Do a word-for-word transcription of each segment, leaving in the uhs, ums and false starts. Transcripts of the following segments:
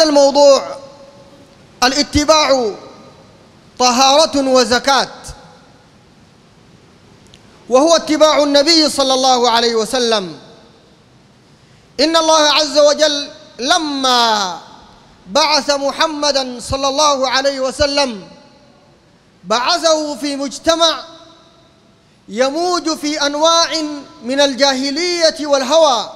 الموضوع الاتباع طهارة وزكاة، وهو اتباع النبي صلى الله عليه وسلم. إن الله عز وجل لما بعث محمدًا صلى الله عليه وسلم بعثه في مجتمع يموج في أنواع من الجاهلية والهوى،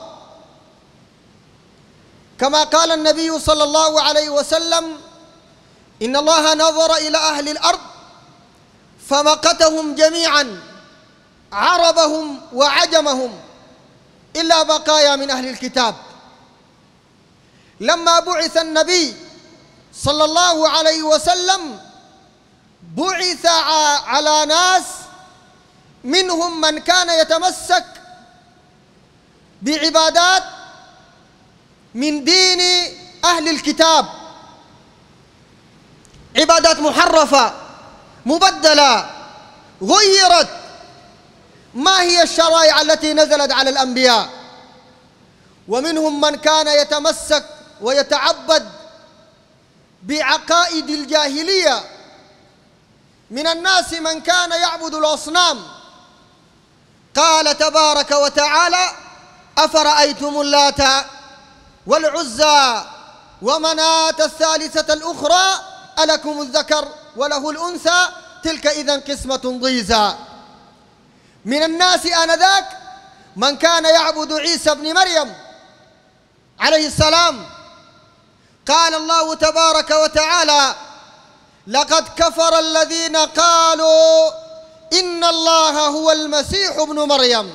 كما قال النبي صلى الله عليه وسلم: إن الله نظر إلى أهل الأرض فمقتهم جميعا، عربهم وعجمهم، إلا بقايا من أهل الكتاب. لما بعث النبي صلى الله عليه وسلم بعث على ناس منهم من كان يتمسك بعبادات من دين أهل الكتاب، عبادات محرفة مبدلة غيرت ما هي الشرائع التي نزلت على الأنبياء، ومنهم من كان يتمسك ويتعبد بعقائد الجاهلية. من الناس من كان يعبد الأصنام. قال تبارك وتعالى: أفرأيتم اللات والعزى ومناة الثالثة الأخرى ألكم الذكر وله الأنثى تلك إذن قسمة ضيزى. من الناس آنذاك من كان يعبد عيسى بن مريم عليه السلام. قال الله تبارك وتعالى: لقد كفر الذين قالوا إن الله هو المسيح ابن مريم.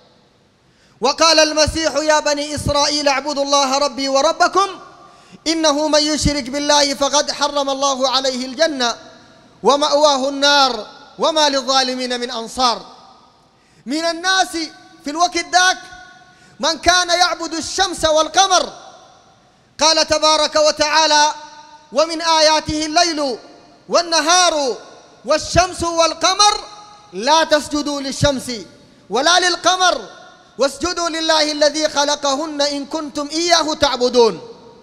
وقال المسيح: يا بني إسرائيل اعبدوا الله ربي وربكم إنه من يشرك بالله فقد حرم الله عليه الجنة ومأواه النار وما للظالمين من أنصار. من الناس في الوقت ذاك من كان يعبد الشمس والقمر. قال تبارك وتعالى: ومن آياته الليل والنهار والشمس والقمر لا تسجدوا للشمس ولا للقمر واسجدوا لله الذي خلقهن إن كنتم إياه تعبدون.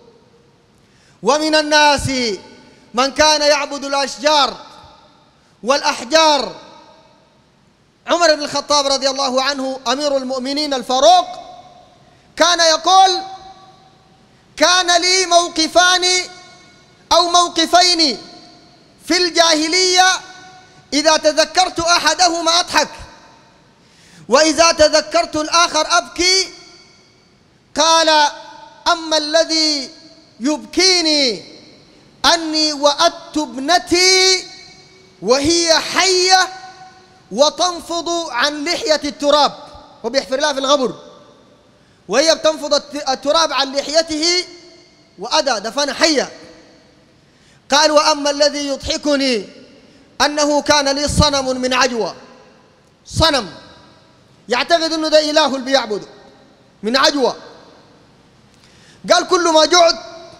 ومن الناس من كان يعبد الأشجار والأحجار. عمر بن الخطاب رضي الله عنه أمير المؤمنين الفاروق كان يقول: كان لي موقفان أو موقفين في الجاهلية إذا تذكرت أحدهما أضحك وإذا تذكرت الآخر أبكي. قال: أما الذي يبكيني أني وأدت ابنتي وهي حية وتنفض عن لحية التراب، وبيحفر لها في الغبر وهي بتنفض التراب عن لحيته وأدى دفن حية. قال: وأما الذي يضحكني أنه كان لي صنم من عجوة، صنم يعتقد أنه ده إله اللي بيعبده من عجوة. قال: كل ما جعت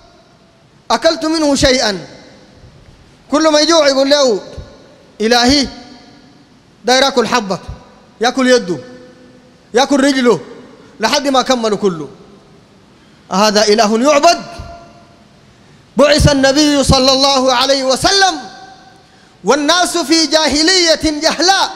أكلت منه شيئا، كل ما يجوع يقول له إلهي داير ياكل حبك، ياكل يده، ياكل رجله، لحد ما كملوا كله. هذا إله يعبد؟ بعث النبي صلى الله عليه وسلم والناس في جاهلية جهلاء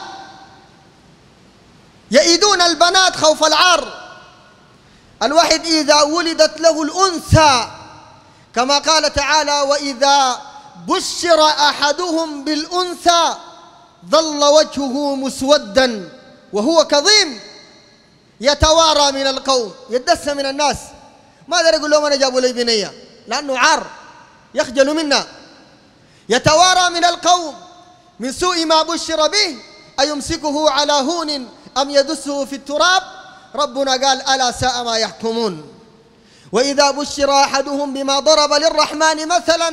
يئدون البنات خوف العار. الواحد إذا ولدت له الأنثى كما قال تعالى: وإذا بشر أحدهم بالأنثى ظل وجهه مسودا وهو كظيم يتوارى من القوم، يدس من الناس. ما قدر يقول لهم أنا جابوا لي بنية لأنه عار يخجل منا. يتوارى من القوم من سوء ما بشر به أيمسكه على هون أم يدسه في التراب. ربنا قال: ألا ساء ما يحكمون. وإذا بشر أحدهم بما ضرب للرحمن مثلا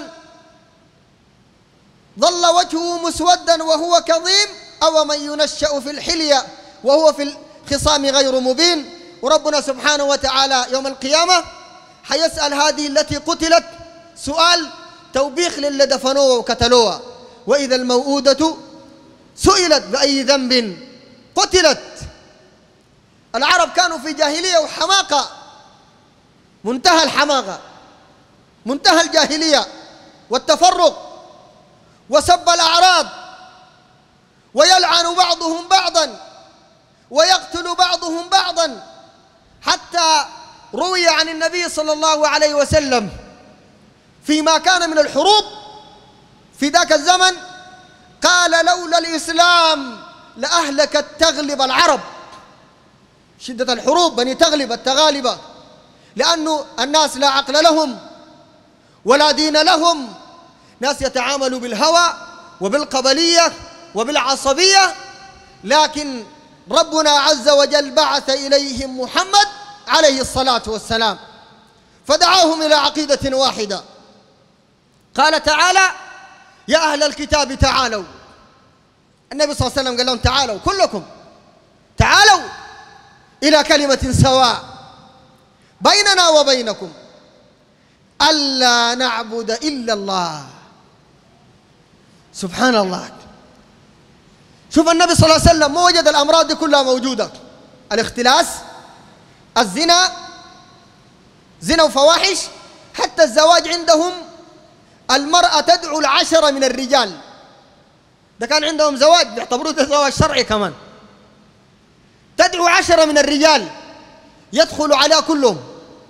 ظل وجهه مسودا وهو كظيم أو من ينشأ في الحلية وهو في الخصام غير مبين. وربنا سبحانه وتعالى يوم القيامة حيسأل هذه التي قتلت سؤال توبيخ للي دفنوها وقتلوها: وإذا الموءودة سئلت بأي ذنب قتلت. العرب كانوا في جاهلية وحماقة، منتهى الحماقة. منتهى الجاهلية والتفرق وسب الأعراض، ويلعن بعضهم بعضا ويقتل بعضهم بعضا، حتى روي عن النبي صلى الله عليه وسلم فيما كان من الحروب في ذاك الزمن قال: لولا الإسلام لأهلكت تغلب العرب. شدة الحروب بني تغلب التغالبة، لأنه الناس لا عقل لهم ولا دين لهم، ناس يتعاملوا بالهوى وبالقبلية وبالعصبية. لكن ربنا عز وجل بعث إليهم محمد عليه الصلاة والسلام فدعاهم إلى عقيدة واحدة. قال تعالى: يا أهل الكتاب تعالوا. النبي صلى الله عليه وسلم قال لهم: تعالوا كلكم، تعالوا إلى كلمة سواء بيننا وبينكم ألا نعبد إلا الله. سبحان الله. شوف النبي صلى الله عليه وسلم ما وجد الأمراض دي كلها موجودة: الاختلاس، الزنا، زنا وفواحش، حتى الزواج عندهم المرأة تدعو العشرة من الرجال. ده كان عندهم زواج بيعتبروه ده زواج شرعي كمان. تدعو عشرة من الرجال يدخل عليها كلهم،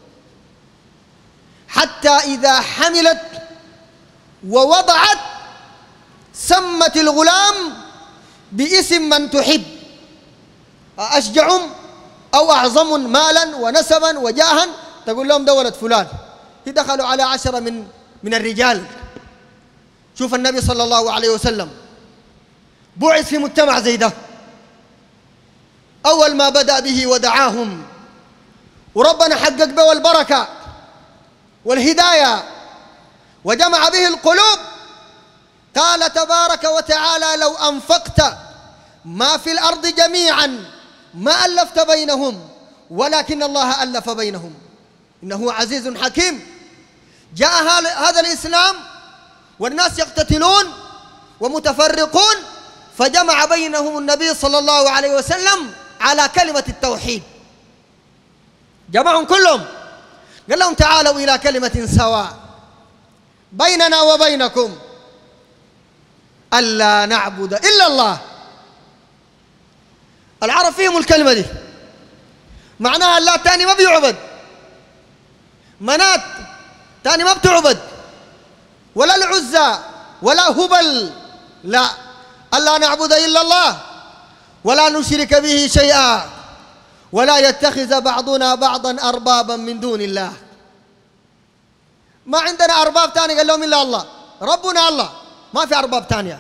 حتى إذا حملت ووضعت سمت الغلام باسم من تحب، أشجعهم أو أعظم مالا ونسبا وجاها، تقول لهم دولة فلان. دخلوا على عشرة من من الرجال. شوف النبي صلى الله عليه وسلم بعث في مجتمع زي ده، أول ما بدأ به ودعاهم، وربنا حقق به البركة والهداية وجمع به القلوب. قال تبارك وتعالى: لو أنفقت ما في الأرض جميعا ما ألفت بينهم ولكن الله ألف بينهم إنه عزيز حكيم. جاء هذا الإسلام والناس يقتتلون ومتفرقون، فجمع بينهم النبي صلى الله عليه وسلم على كلمة التوحيد. جمعهم كلهم، قال لهم: تعالوا إلى كلمة سواء بيننا وبينكم ألا نعبد إلا الله. العرب فيهم الكلمة دي، معناها الله تاني ما بيعبد، منات تاني ما بتعبد، ولا العزى ولا هبل، لا، ألا نعبد إلا الله ولا نشرك به شيئا ولا يتخذ بعضنا بعضا أربابا من دون الله. ما عندنا أرباب تاني قال لهم إلا الله، ربنا الله، ما في أرباب تانية.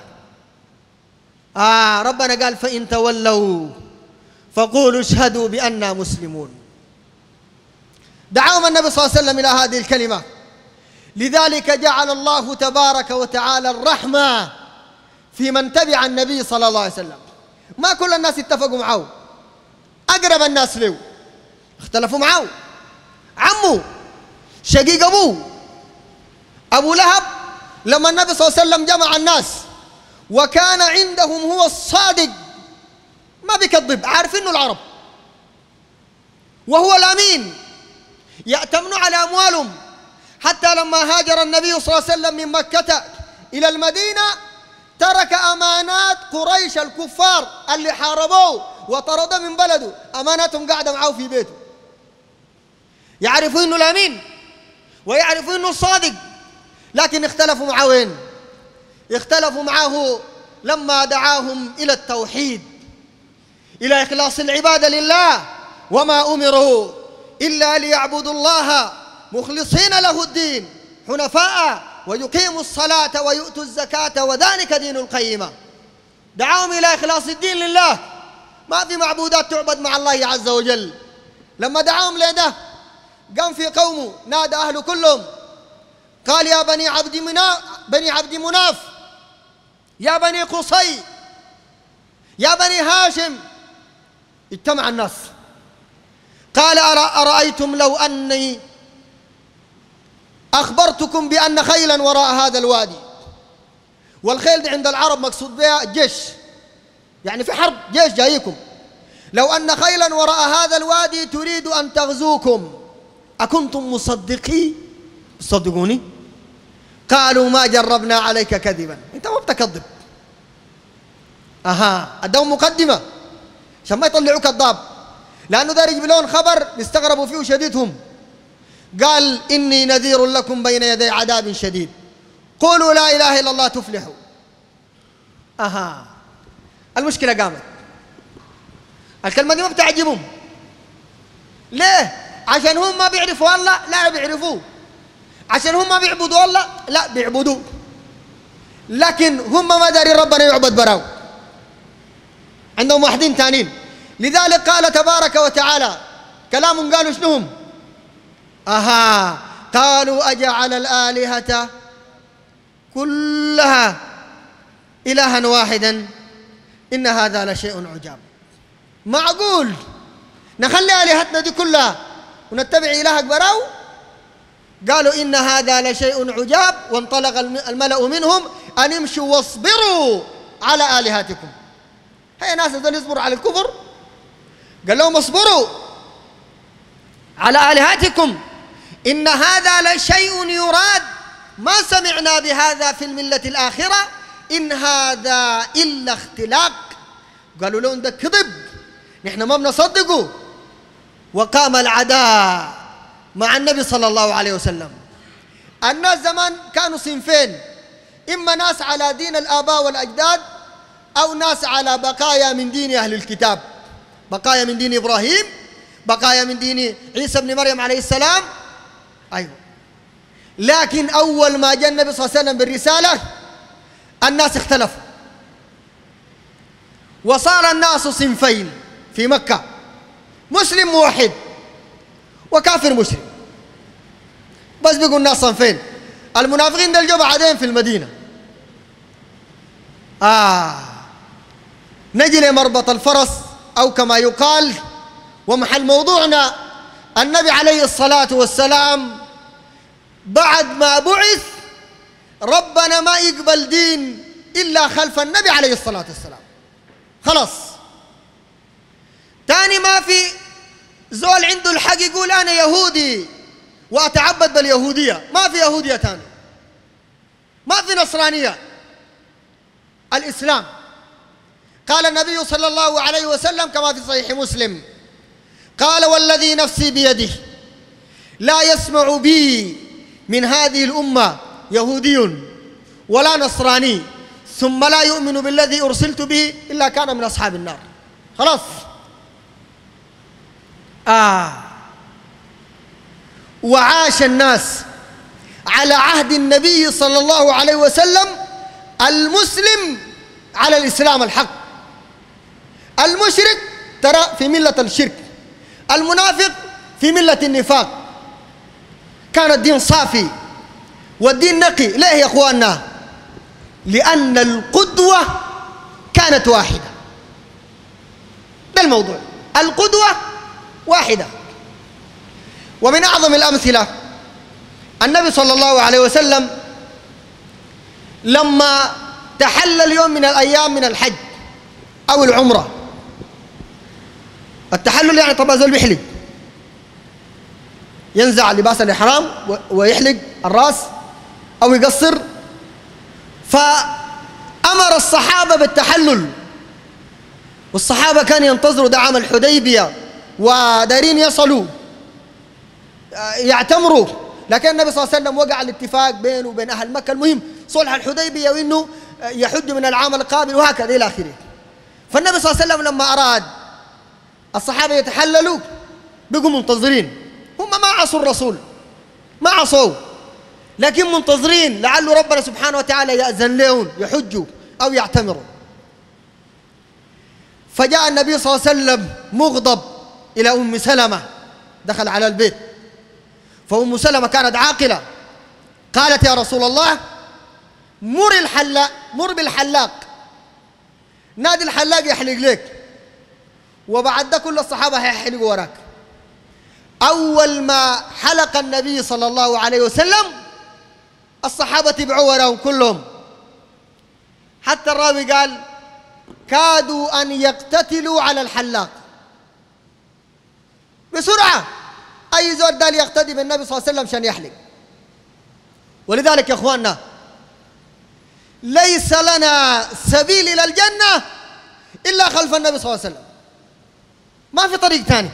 آه ربنا قال: فإن تولوا فقولوا اشهدوا بأننا مسلمون. دعاهم النبي صلى الله عليه وسلم إلى هذه الكلمة. لذلك جعل الله تبارك وتعالى الرحمة في من تبع النبي صلى الله عليه وسلم. ما كل الناس اتفقوا معه، أقرب الناس له اختلفوا معه. عمه شقيق أبوه أبو لهب، لما النبي صلى الله عليه وسلم جمع الناس وكان عندهم هو الصادق، ما بيكذب، عارفينه العرب، وهو الأمين، يأتمنوا على أموالهم. حتى لما هاجر النبي صلى الله عليه وسلم من مكة إلى المدينة ترك أمانات قريش الكفار اللي حاربوه وطرد من بلده، أماناتهم قاعدة معه في بيته. يعرفوا إنه الأمين ويعرفوا إنه الصادق، لكن اختلفوا معه وين؟ اختلفوا معه لما دعاهم إلى التوحيد، إلى إخلاص العبادة لله، وما أمروا إلا ليعبدوا الله مخلصين له الدين حنفاء ويقيموا الصلاة ويؤتوا الزكاة وذلك دين القيمة. دعاهم إلى إخلاص الدين لله، ما في معبودات تعبد مع الله عز وجل. لما دعاهم لده قام في قومه نادى أهله كلهم، قال: يا بني عبد مناف بني عبد مناف، يا بني قصي، يا بني هاشم. اجتمع الناس، قال: أرأيتم لو أني أخبرتكم بأن خيلا وراء هذا الوادي. والخيل دي عند العرب مقصود بها الجيش، يعني في حرب جيش جايكم. لو أن خيلا وراء هذا الوادي تريد أن تغزوكم أكنتم مصدقي؟ صدقوني؟ قالوا ما جربنا عليك كذبا، انت ما بتكذب. اها ادهم مقدمه عشان ما يطلعوا كذاب، لانه داير يجيب لهم خبر بيستغربوا فيه شديدهم. قال اني نذير لكم بين يدي عذاب شديد قولوا لا اله الا الله تفلحوا. اها المشكله قامت. الكلمه دي ما بتعجبهم. ليه؟ عشان هم ما بيعرفوا الله؟ لا بيعرفوه. عشان هم ما بيعبدوا الله؟ لا بيعبدوه. لكن هم ما داري ربنا يعبد براو، عندهم واحدين ثانيين. لذلك قال تبارك وتعالى كلام قالوا شنهم؟ اها قالوا اجعل الآلهة كلها إلها واحدا إن هذا لشيء عجاب. معقول نخلي آلهتنا دي كلها ونتبع إلهك براو؟ قالوا إن هذا لشيء عجاب. وانطلق الملأ منهم أن امشوا واصبروا على آلهتكم. هي ناس دول يصبروا على الكفر؟ قال لهم اصبروا على آلهتكم إن هذا لشيء يراد ما سمعنا بهذا في الملة الآخرة إن هذا إلا اختلاق. قالوا لهم ده كذب، نحن ما بنصدقه. وقام العداء مع النبي صلى الله عليه وسلم. الناس زمان كانوا صنفين، إما ناس على دين الآباء والأجداد أو ناس على بقايا من دين أهل الكتاب، بقايا من دين إبراهيم، بقايا من دين عيسى بن مريم عليه السلام. أيوة. لكن أول ما جاء النبي صلى الله عليه وسلم بالرسالة الناس اختلفوا، وصار الناس صنفين في مكة: مسلم موحد وكافر مشرك. بس بيقول الناس صنفين. المنافقين دول جو بعدين في المدينة. آه نجي لمربط الفرس أو كما يقال، ومحل موضوعنا النبي عليه الصلاة والسلام بعد ما بعث ربنا ما يقبل دين إلا خلف النبي عليه الصلاة والسلام. خلاص تاني ما في زول عنده الحق يقول أنا يهودي وأتعبد باليهودية. ما في يهودية تاني، ما في نصرانية. الإسلام. قال النبي صلى الله عليه وسلم كما في صحيح مسلم قال والذي نفسي بيده لا يسمع بي من هذه الأمة يهودي ولا نصراني ثم لا يؤمن بالذي أرسلت به إلا كان من أصحاب النار. خلاص. آه وعاش الناس على عهد النبي صلى الله عليه وسلم المسلم على الإسلام الحق، المشرك ترى في ملة الشرك، المنافق في ملة النفاق. كان الدين صافي والدين نقي. ليه يا أخواننا؟ لأن القدوة كانت واحدة. ده الموضوع، القدوة واحدة. ومن أعظم الأمثلة النبي صلى الله عليه وسلم لما تحلل يوم من الأيام من الحج أو العمرة. التحلل يعني طبعا زول بيحلق، ينزع لباس الإحرام ويحلق الرأس أو يقصر. فأمر الصحابة بالتحلل، والصحابة كانوا ينتظروا دعم الحديبية ودارين يصلوا يعتمروا. لكن النبي صلى الله عليه وسلم وقع الاتفاق بينه وبين أهل مكة، المهم صلح الحديبية وإنه يحج من العام القابل وهكذا إلى آخره. فالنبي صلى الله عليه وسلم لما أراد الصحابة يتحللوا بقوا منتظرين. هم ما عصوا الرسول، ما عصوا، لكن منتظرين لعل ربنا سبحانه وتعالى يأذن لهم يحجوا أو يعتمروا. فجاء النبي صلى الله عليه وسلم مغضب إلى أم سلمة، دخل على البيت. فأم سلمة كانت عاقلة، قالت يا رسول الله مر الحلاق، مر بالحلاق، نادي الحلاق يحلق لك، وبعد ده كل الصحابة هيحلقوا وراك. أول ما حلق النبي صلى الله عليه وسلم الصحابة تبعوا وراهم كلهم، حتى الراوي قال كادوا أن يقتتلوا على الحلاق. بسرعة أي زول دال يقتدي بالنبي صلى الله عليه وسلم عشان يحلق. ولذلك يا اخواننا ليس لنا سبيل الى الجنه الا خلف النبي صلى الله عليه وسلم، ما في طريق ثاني.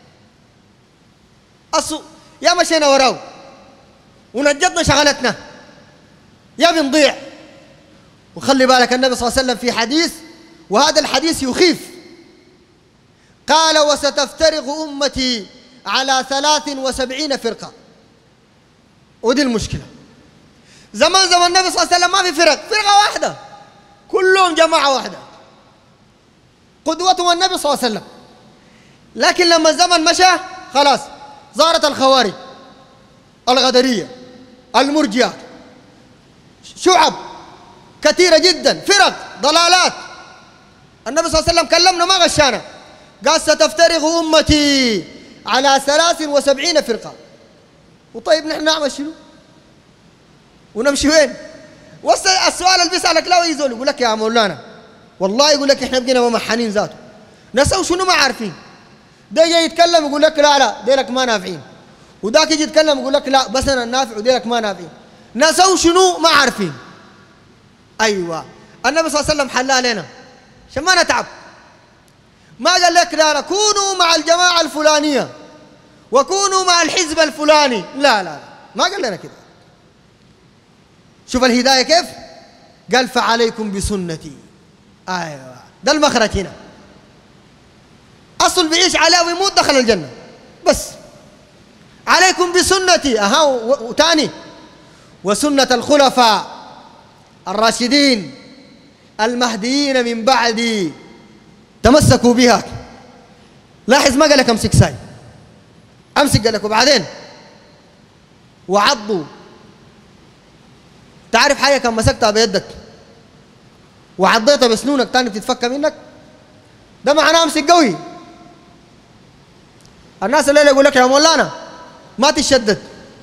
أصو يا مشينا وراه ونجدنا شغلتنا يا بنضيع. وخلي بالك النبي صلى الله عليه وسلم في حديث، وهذا الحديث يخيف، قال: وستفترق أمتي على ثلاث وسبعين فرقة. ودي المشكلة، زمان زمان النبي صلى الله عليه وسلم ما في فرق، فرقة واحدة كلهم جماعة واحدة قدوتهم النبي صلى الله عليه وسلم. لكن لما الزمن مشى خلاص ظهرت الخوارج، الغدرية، المرجئة، شعب كثيرة جدا، فرق، ضلالات. النبي صلى الله عليه وسلم كلمنا ما غشانا، قال: ستفترق أمتي على ثلاث وسبعين فرقة. وطيب نحن نعمل شنو؟ ونمشي وين؟ والسؤال اللي بيسألك لا يزول يقول لك: يا مولانا والله يقول لك احنا بقينا ممحنين ذاته، نسوا شنو ما عارفين. ده جاي يتكلم يقول لك: لا لا ديلك ما نافعين، وذاك يجي يتكلم يقول لك: لا بس انا النافع وديلك ما نافعين. نسوا شنو ما عارفين. ايوه النبي صلى الله عليه وسلم حلها لنا عشان ما نتعب. ما قال لك: لا لا كونوا مع الجماعة الفلانية وكونوا مع الحزب الفلاني، لا لا ما قال لنا كده. شوف الهداية كيف قال: فعليكم بسنتي. ايوه ده المخرج هنا. اصل بيعيش عليه ويموت دخل الجنة، بس عليكم بسنتي. اها وثاني وسنة الخلفاء الراشدين المهديين من بعدي تمسكوا بها. لاحظ ما قال لك امسك ساي، امسك قال لك وبعدين وعضوا. تعرف حاجه كم مسكتها بيدك وعضيتها بسنونك تاني بتتفك منك، ده معناه امسك قوي. الناس الليله يقول لك: يا مولانا ما تشدد،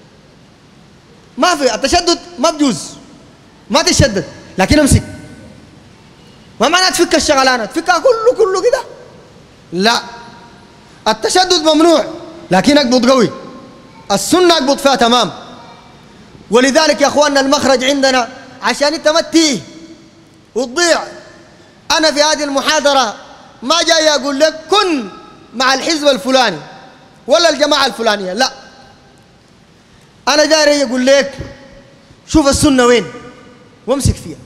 ما في التشدد ما بجوز، ما تشدد، لكن امسك. ما معناه تفك الشغلانه تفكها كله كله كده، لا، التشدد ممنوع، لكن اقبض قوي. السنه اقبض فيها تمام. ولذلك يا اخواننا المخرج عندنا عشان انت ما تتيه وتضيع. انا في هذه المحاضره ما جاي اقول لك كن مع الحزب الفلاني ولا الجماعه الفلانيه، لا، انا جاي اقول لك شوف السنه وين وامسك فيها.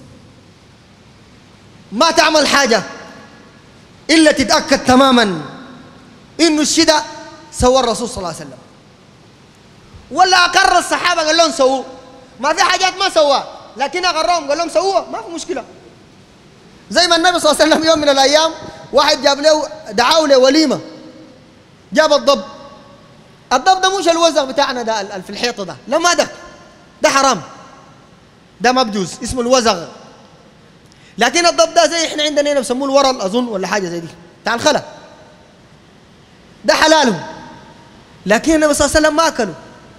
ما تعمل حاجه الا تتاكد تماما انه الشدة سوى الرسول صلى الله عليه وسلم، ولا اقر الصحابه قال لهم سووه. ما في حاجات ما سواها لكن اقرهم قال لهم سووها، ما في مشكله. زي ما النبي صلى الله عليه وسلم يوم من الايام واحد جاب له دعاه له وليمه، جاب الضب. الضب ده مش الوزغ بتاعنا ده في الحيطه ده، لا ما ده ده حرام، ده ما بجوز، اسمه الوزغ. لكن الضب ده زي احنا عندنا هنا بسموه الورل اظن ولا حاجه زي دي بتاع الخلا، ده حلاله. لكن النبي صلى الله عليه وسلم ما اكلوا.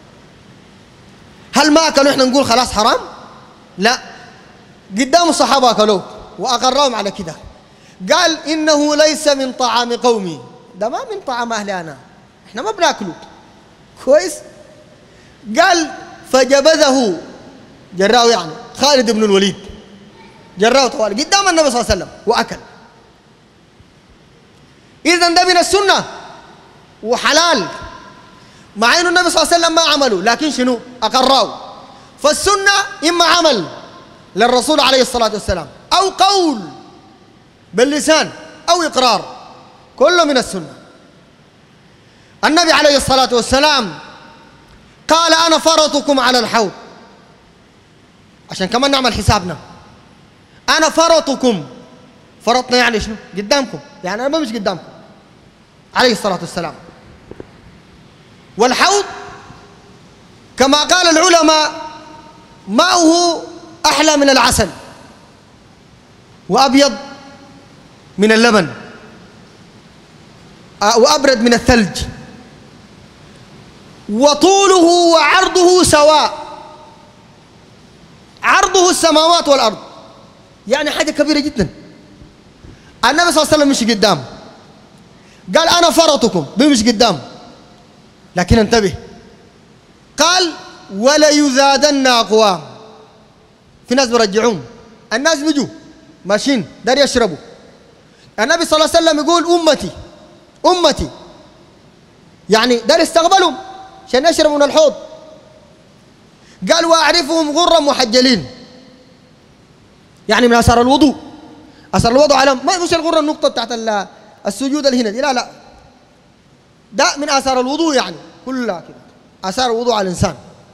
هل ما اكلوا احنا نقول خلاص حرام؟ لا، قدام الصحابه اكلوه واقرهم على كده. قال: انه ليس من طعام قومي، ده ما من طعام اهلي انا، احنا ما بناكله كويس. قال: فجبذه جراه، يعني خالد بن الوليد جراه طوال قدام النبي صلى الله عليه وسلم واكل. اذا ده من السنه وحلال، مع انه النبي صلى الله عليه وسلم ما عمله، لكن شنو؟ اقراه. فالسنه اما عمل للرسول عليه الصلاه والسلام، او قول باللسان، او اقرار، كله من السنه. النبي عليه الصلاه والسلام قال: انا فرطكم على الحوض، عشان كمان نعمل حسابنا. انا فرطكم، فرطنا يعني شنو؟ قدامكم، يعني انا ما مش قدامكم عليه الصلاه والسلام. والحوض كما قال العلماء ماؤه أحلى من العسل وأبيض من اللبن وأبرد من الثلج، وطوله وعرضه سواء، عرضه السماوات والأرض، يعني حاجة كبيرة جدا. النبي صلى الله عليه وسلم مش قدام، قال: أنا فرطكم، مش قدام، لكن انتبه، قال: وليزادن أقوام. في ناس برجعون، الناس بيجوا ماشيين دار يشربوا. النبي صلى الله عليه وسلم يقول أمتي أمتي، يعني دار يستقبلهم عشان يشربوا من الحوض. قال وأعرفهم غرا محجلين، يعني من أثر الوضوء. أثر الوضوء على ما مش الغرة النقطة بتاعت السجود اللي هنا دي، لا لا، ده من أثر الوضوء، يعني كلها كده أثار الوضوء على الإنسان.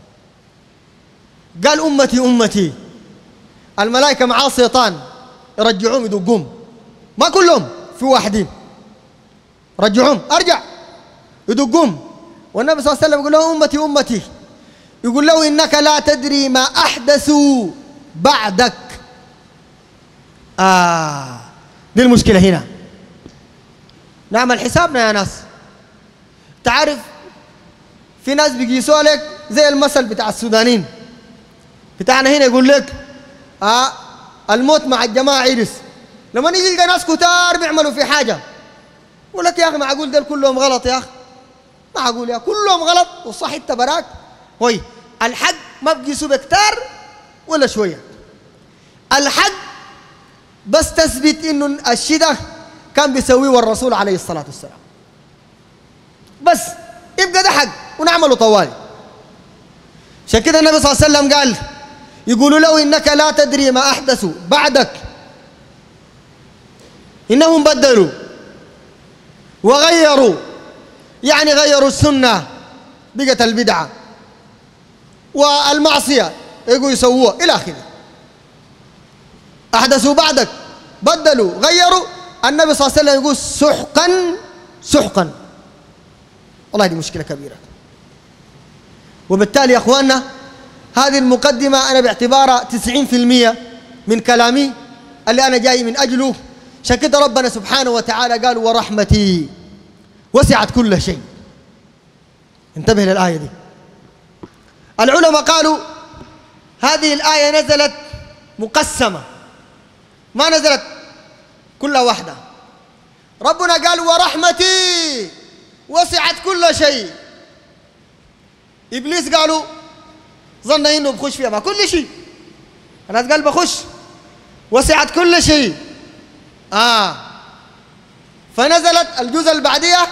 قال أمتي أمتي، الملائكة معاه شيطان يرجعوهم يدقوهم، ما كلهم، في واحدين رجعوهم، أرجع يدقوهم. والنبي صلى الله عليه وسلم يقول له أمتي أمتي، يقول له إنك لا تدري ما أحدثوا بعدك. آه دي المشكلة هنا، نعمل حسابنا يا ناس. تعرف في ناس بيقيسوا لك زي المثل بتاع السودانيين بتاعنا هنا، يقول لك آه الموت مع الجماعة عرس. لما نيجي نلقى ناس كتار بيعملوا في حاجة، يقول لك يا أخي معقول دول كلهم غلط يا أخي، معقول يا كلهم غلط والصح انت براك. هوي الحق ما بقيسوا بكتار ولا شوية، الحق بس تثبت انه الشيء ده كان بيسويه الرسول عليه الصلاة والسلام، بس يبقى ده حق ونعمله طوالي. عشان كده النبي صلى الله عليه وسلم قال يقولوا له إنك لا تدري ما أحدثوا بعدك، إنهم بدلوا وغيروا، يعني غيروا السنة بقت البدعة، والمعصية يقولوا يسووها إلى آخره. أحدثوا بعدك، بدلوا غيروا. النبي صلى الله عليه وسلم يقول سحقا سحقا. والله دي مشكلة كبيرة. وبالتالي يا أخواننا هذه المقدمة أنا باعتبارها تسعين في المية من كلامي اللي أنا جاي من أجله. عشان كده ربنا سبحانه وتعالى قال ورحمتي وسعت كل شيء. انتبه للآية دي. العلماء قالوا هذه الآية نزلت مقسمة، ما نزلت كلها واحدة. ربنا قال ورحمتي وسعت كل شيء. إبليس قالوا ظن إنه بخش فيها، ما كل شيء. الناس قال بخش، وسعت كل شيء. آه فنزلت الجزء اللي بعديها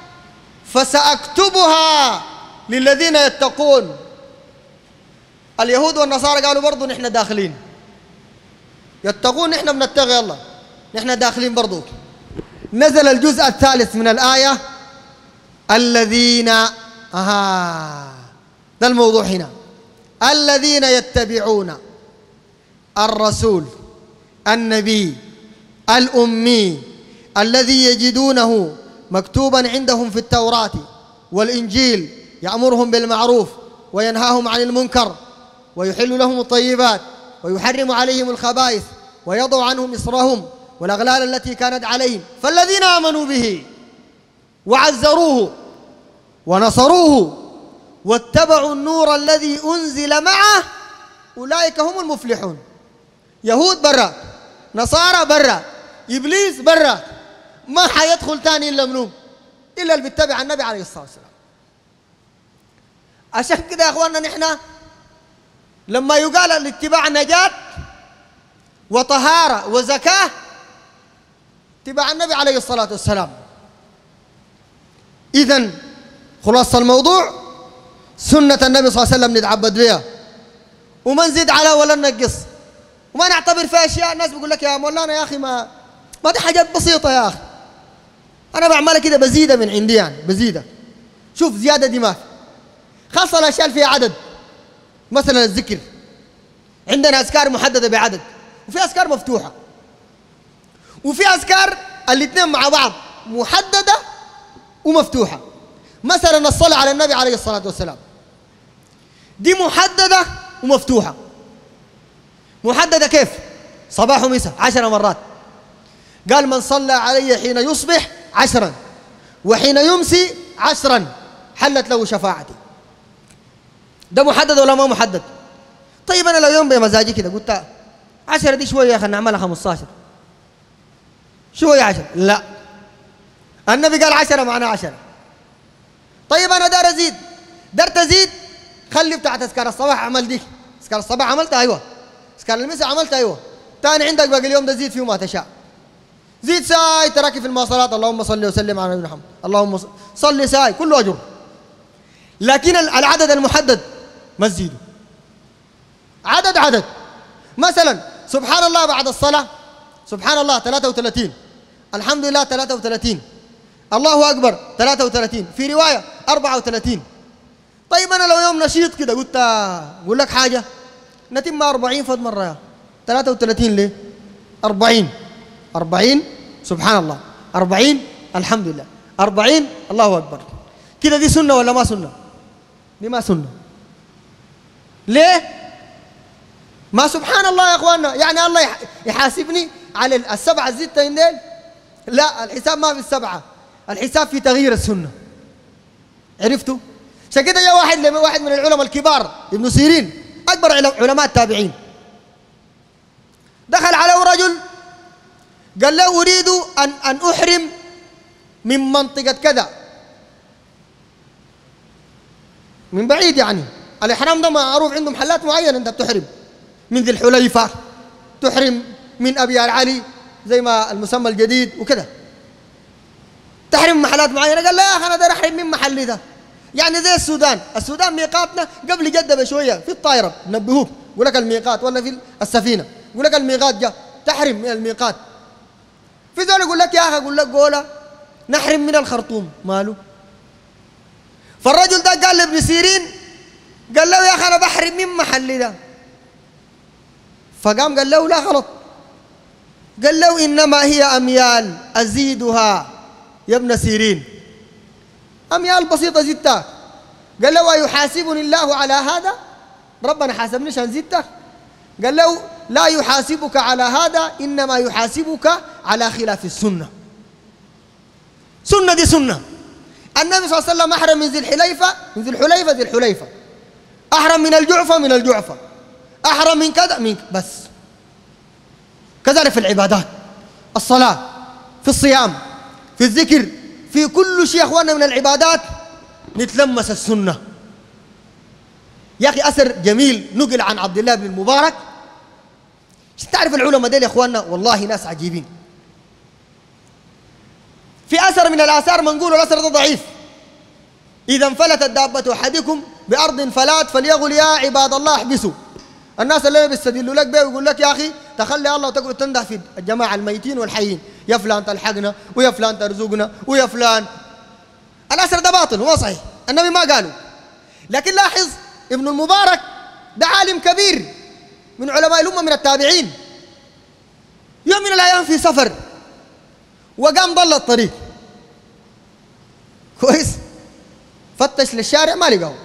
فسأكتبها للذين يتقون. اليهود والنصارى قالوا برضو نحن داخلين، يتقون نحن بنتقي الله، نحن داخلين برضو. نزل الجزء الثالث من الآية الذين آه ده الموضوع هنا، الذين يتبعون الرسول النبي الأمي الذي يجدونه مكتوبا عندهم في التوراة والإنجيل يأمرهم بالمعروف وينهاهم عن المنكر ويحل لهم الطيبات ويحرم عليهم الخبائث ويضع عنهم إصرهم والأغلال التي كانت عليهم. فالذين آمنوا به وعزروه ونصروه واتبعوا النور الذي أنزل معه أولئك هم المفلحون. يهود برا، نصارى برا، إبليس برا، ما حيدخل تاني إلا منهم إلا اللي بيتبع النبي عليه الصلاة والسلام. عشان كده يا أخواننا نحن لما يقال الاتباع نجاة وطهارة وزكاة، اتباع النبي عليه الصلاة والسلام. إذن خلاصة الموضوع سنة النبي صلى الله عليه وسلم نتعبد بها وما نزيد على ولا ننقص وما نعتبر فيها أشياء. الناس بيقول لك يا مولانا يا أخي ما ما دي حاجات بسيطة يا أخي، أنا بعملها كده بزيدة من عندي، يعني بزيدة. شوف زيادة دي ما في، خاصة الأشياء فيها عدد. مثلا الذكر عندنا أذكار محددة بعدد، وفي أذكار مفتوحة، وفي أذكار الاثنين مع بعض محددة ومفتوحة. مثلا الصلاة على النبي عليه الصلاة والسلام دي محددة ومفتوحة. محددة كيف؟ صباح ومساء عشر مرات. قال من صلى علي حين يصبح عشرا وحين يمسي عشرا حلت له شفاعتي. ده محدد ولا ما محدد؟ طيب أنا لو يوم بمزاجي كده قلت عشرة دي شوية يا أخي نعملها خمسطاشر، شوية عشرة، لا، النبي قال عشرة معناه عشرة. طيب أنا دار أزيد، دار تزيد خلي بتاعت أذكار الصباح عمل دي، أذكار الصباح عملتها أيوه، أذكار المساء عملتها أيوه، تاني عندك باقي اليوم ده زيد فيه ما تشاء. زيد ساي تراكي في المواصلات اللهم صل وسلم على نبينا محمد، اللهم صل ساي كله أجر. لكن العدد المحدد ما تزيده، عدد عدد. مثلا سبحان الله بعد الصلاة سبحان الله ثلاثة وثلاثين، الحمد لله ثلاثة وثلاثين، الله أكبر ثلاثة وثلاثين، في رواية أربعة وثلاثين. طيب أنا لو يوم نشيط كده قلت أقول لك حاجة نتم أربعين فد مرة يا ثلاثة وثلاثين ليه؟ أربعين أربعين سبحان الله، أربعين الحمد لله، أربعين الله أكبر. كده دي سنة ولا ما سنة؟ دي ما سنة. ليه؟ ما سبحان الله يا اخواننا، يعني الله يحاسبني على السبعه الزيتين ديل؟ لا، الحساب ما في السبعه، الحساب في تغيير السنه. عرفتوا؟ عشان كده جاء واحد لما واحد من العلماء الكبار ابن سيرين اكبر علماء التابعين، دخل عليه رجل قال له اريد ان ان احرم من منطقه كذا، من بعيد يعني، الاحرام ده معروف عنده محلات معينه انت بتحرم، من ذي الحليفة، تحرم من أبيار علي زي ما المسمى الجديد وكذا، تحرم محلات معينة. قال لا يا أخي أنا داير أحرم من محلي ده، يعني زي السودان، السودان ميقاتنا قبل جدة بشوية في الطائرة نبهوك يقول لك الميقات، ولا في السفينة يقول لك الميقات جاء تحرم من الميقات. في ذلك يقول لك يا أخي أقول لك قولة نحرم من الخرطوم ماله. فالرجل ده قال لابن سيرين قال له يا أخي أنا بحرم من محلي ده، فقام قال له لا غلط، قال له إنما هي أميال أزيدها يا ابن سيرين، أميال بسيطة زدتها. قال له أيحاسبني الله على هذا؟ ربنا حاسبني عشان زدتك؟ قال له لا يحاسبك على هذا، إنما يحاسبك على خلاف السنة. سنة دي سنة. النبي صلى الله عليه وسلم أحرم من ذي الحليفة، من ذي الحليفة ذي الحليفة، أحرم من الجعفة من الجعفة، أحرم من كذا من بس. كذلك في العبادات، الصلاة، في الصيام، في الذكر، في كل شيء يا أخواننا من العبادات نتلمس السنة. يا أخي أثر جميل نقل عن عبد الله بن المبارك. تعرف العلماء ديل يا أخواننا والله ناس عجيبين. في أثر من الآثار منقول الأثر ده ضعيف، إذا انفلتت دابة أحدكم بأرض فلات فليقل يا عباد الله احبسوا. الناس اللي بيستدلوا لك بيه ويقول لك يا أخي تخلي الله وتقعد تنده في الجماعة الميتين والحيين، يا فلان تلحقنا ويا فلان ترزقنا ويا فلان. الأثر ده باطل وما صحيح، النبي ما قالوا. لكن لاحظ ابن المبارك ده عالم كبير من علماء الأمة من التابعين، يوم من الأيام في سفر وقام ضل الطريق كويس، فتش للشارع ما لقاه،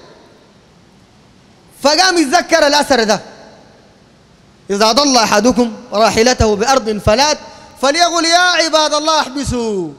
فقام يتذكر الأثر ده إذا ضل أحدكم راحلته بأرض فلات فليقل يا عباد الله احبسوا.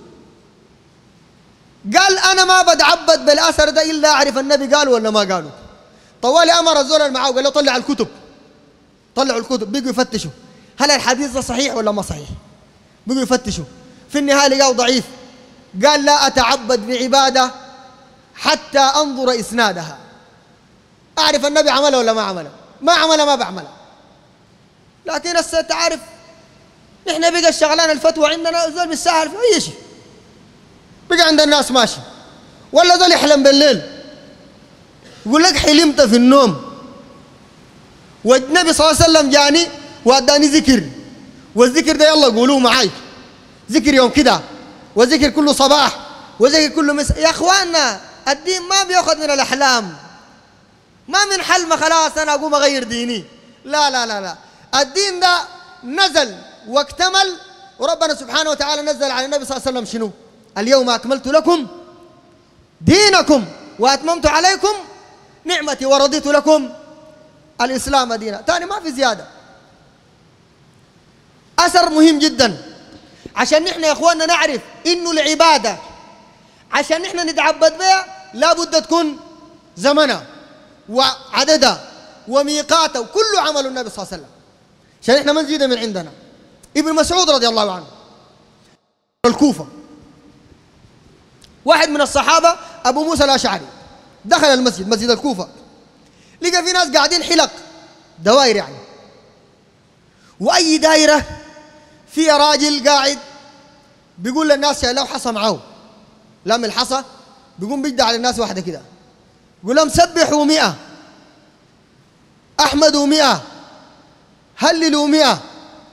قال أنا ما بتعبد بالأثر ده إلا أعرف النبي قال ولا ما قالوا. طوالي أمر الزول اللي معه قال له طلع الكتب، طلعوا الكتب، بيجوا يفتشوا هل الحديث ده صحيح ولا ما صحيح، بيجوا يفتشوا، في النهاية لقاه ضعيف. قال لا أتعبد بعبادة حتى أنظر إسنادها، أعرف النبي عمله ولا ما عمله، ما عمله ما بعمله. لكن هسه تعرف نحن بقى الشغلان الفتوى عندنا زول بالسهل في أي شيء، بقى عند الناس ماشي، ولا زول يحلم بالليل يقول لك حلمت في النوم والنبي صلى الله عليه وسلم جاني واداني ذكر، والذكر ده يلا قولوه معاي، ذكر يوم كده وذكر كل صباح وذكر كل مساء. يا اخواننا الدين ما بياخذ من الاحلام، ما من حلم خلاص انا اقوم اغير ديني، لا لا لا لا، الدين ده نزل واكتمل، وربنا سبحانه وتعالى نزل على النبي صلى الله عليه وسلم شنو؟ اليوم اكملت لكم دينكم واتممت عليكم نعمتي ورضيت لكم الاسلام دينا، ثاني ما في زياده. اثر مهم جدا عشان نحن يا اخواننا نعرف انه العباده عشان نحن نتعبد بها لابد تكون زمنها وعددها وميقاتها وكل عمل النبي صلى الله عليه وسلم، عشان احنا ما نزيد من عندنا. ابن مسعود رضي الله عنه الكوفة، واحد من الصحابة أبو موسى الأشعري دخل المسجد، مسجد الكوفة، لقى في ناس قاعدين حلق دوائر يعني، وأي دايرة فيها راجل قاعد بيقول للناس يا لو حصى معاه، لم الحصى بيقوم بيجدع على الناس واحدة كده يقول لهم سبحوا مئة، أحمدوا مئة، هللوا مئة.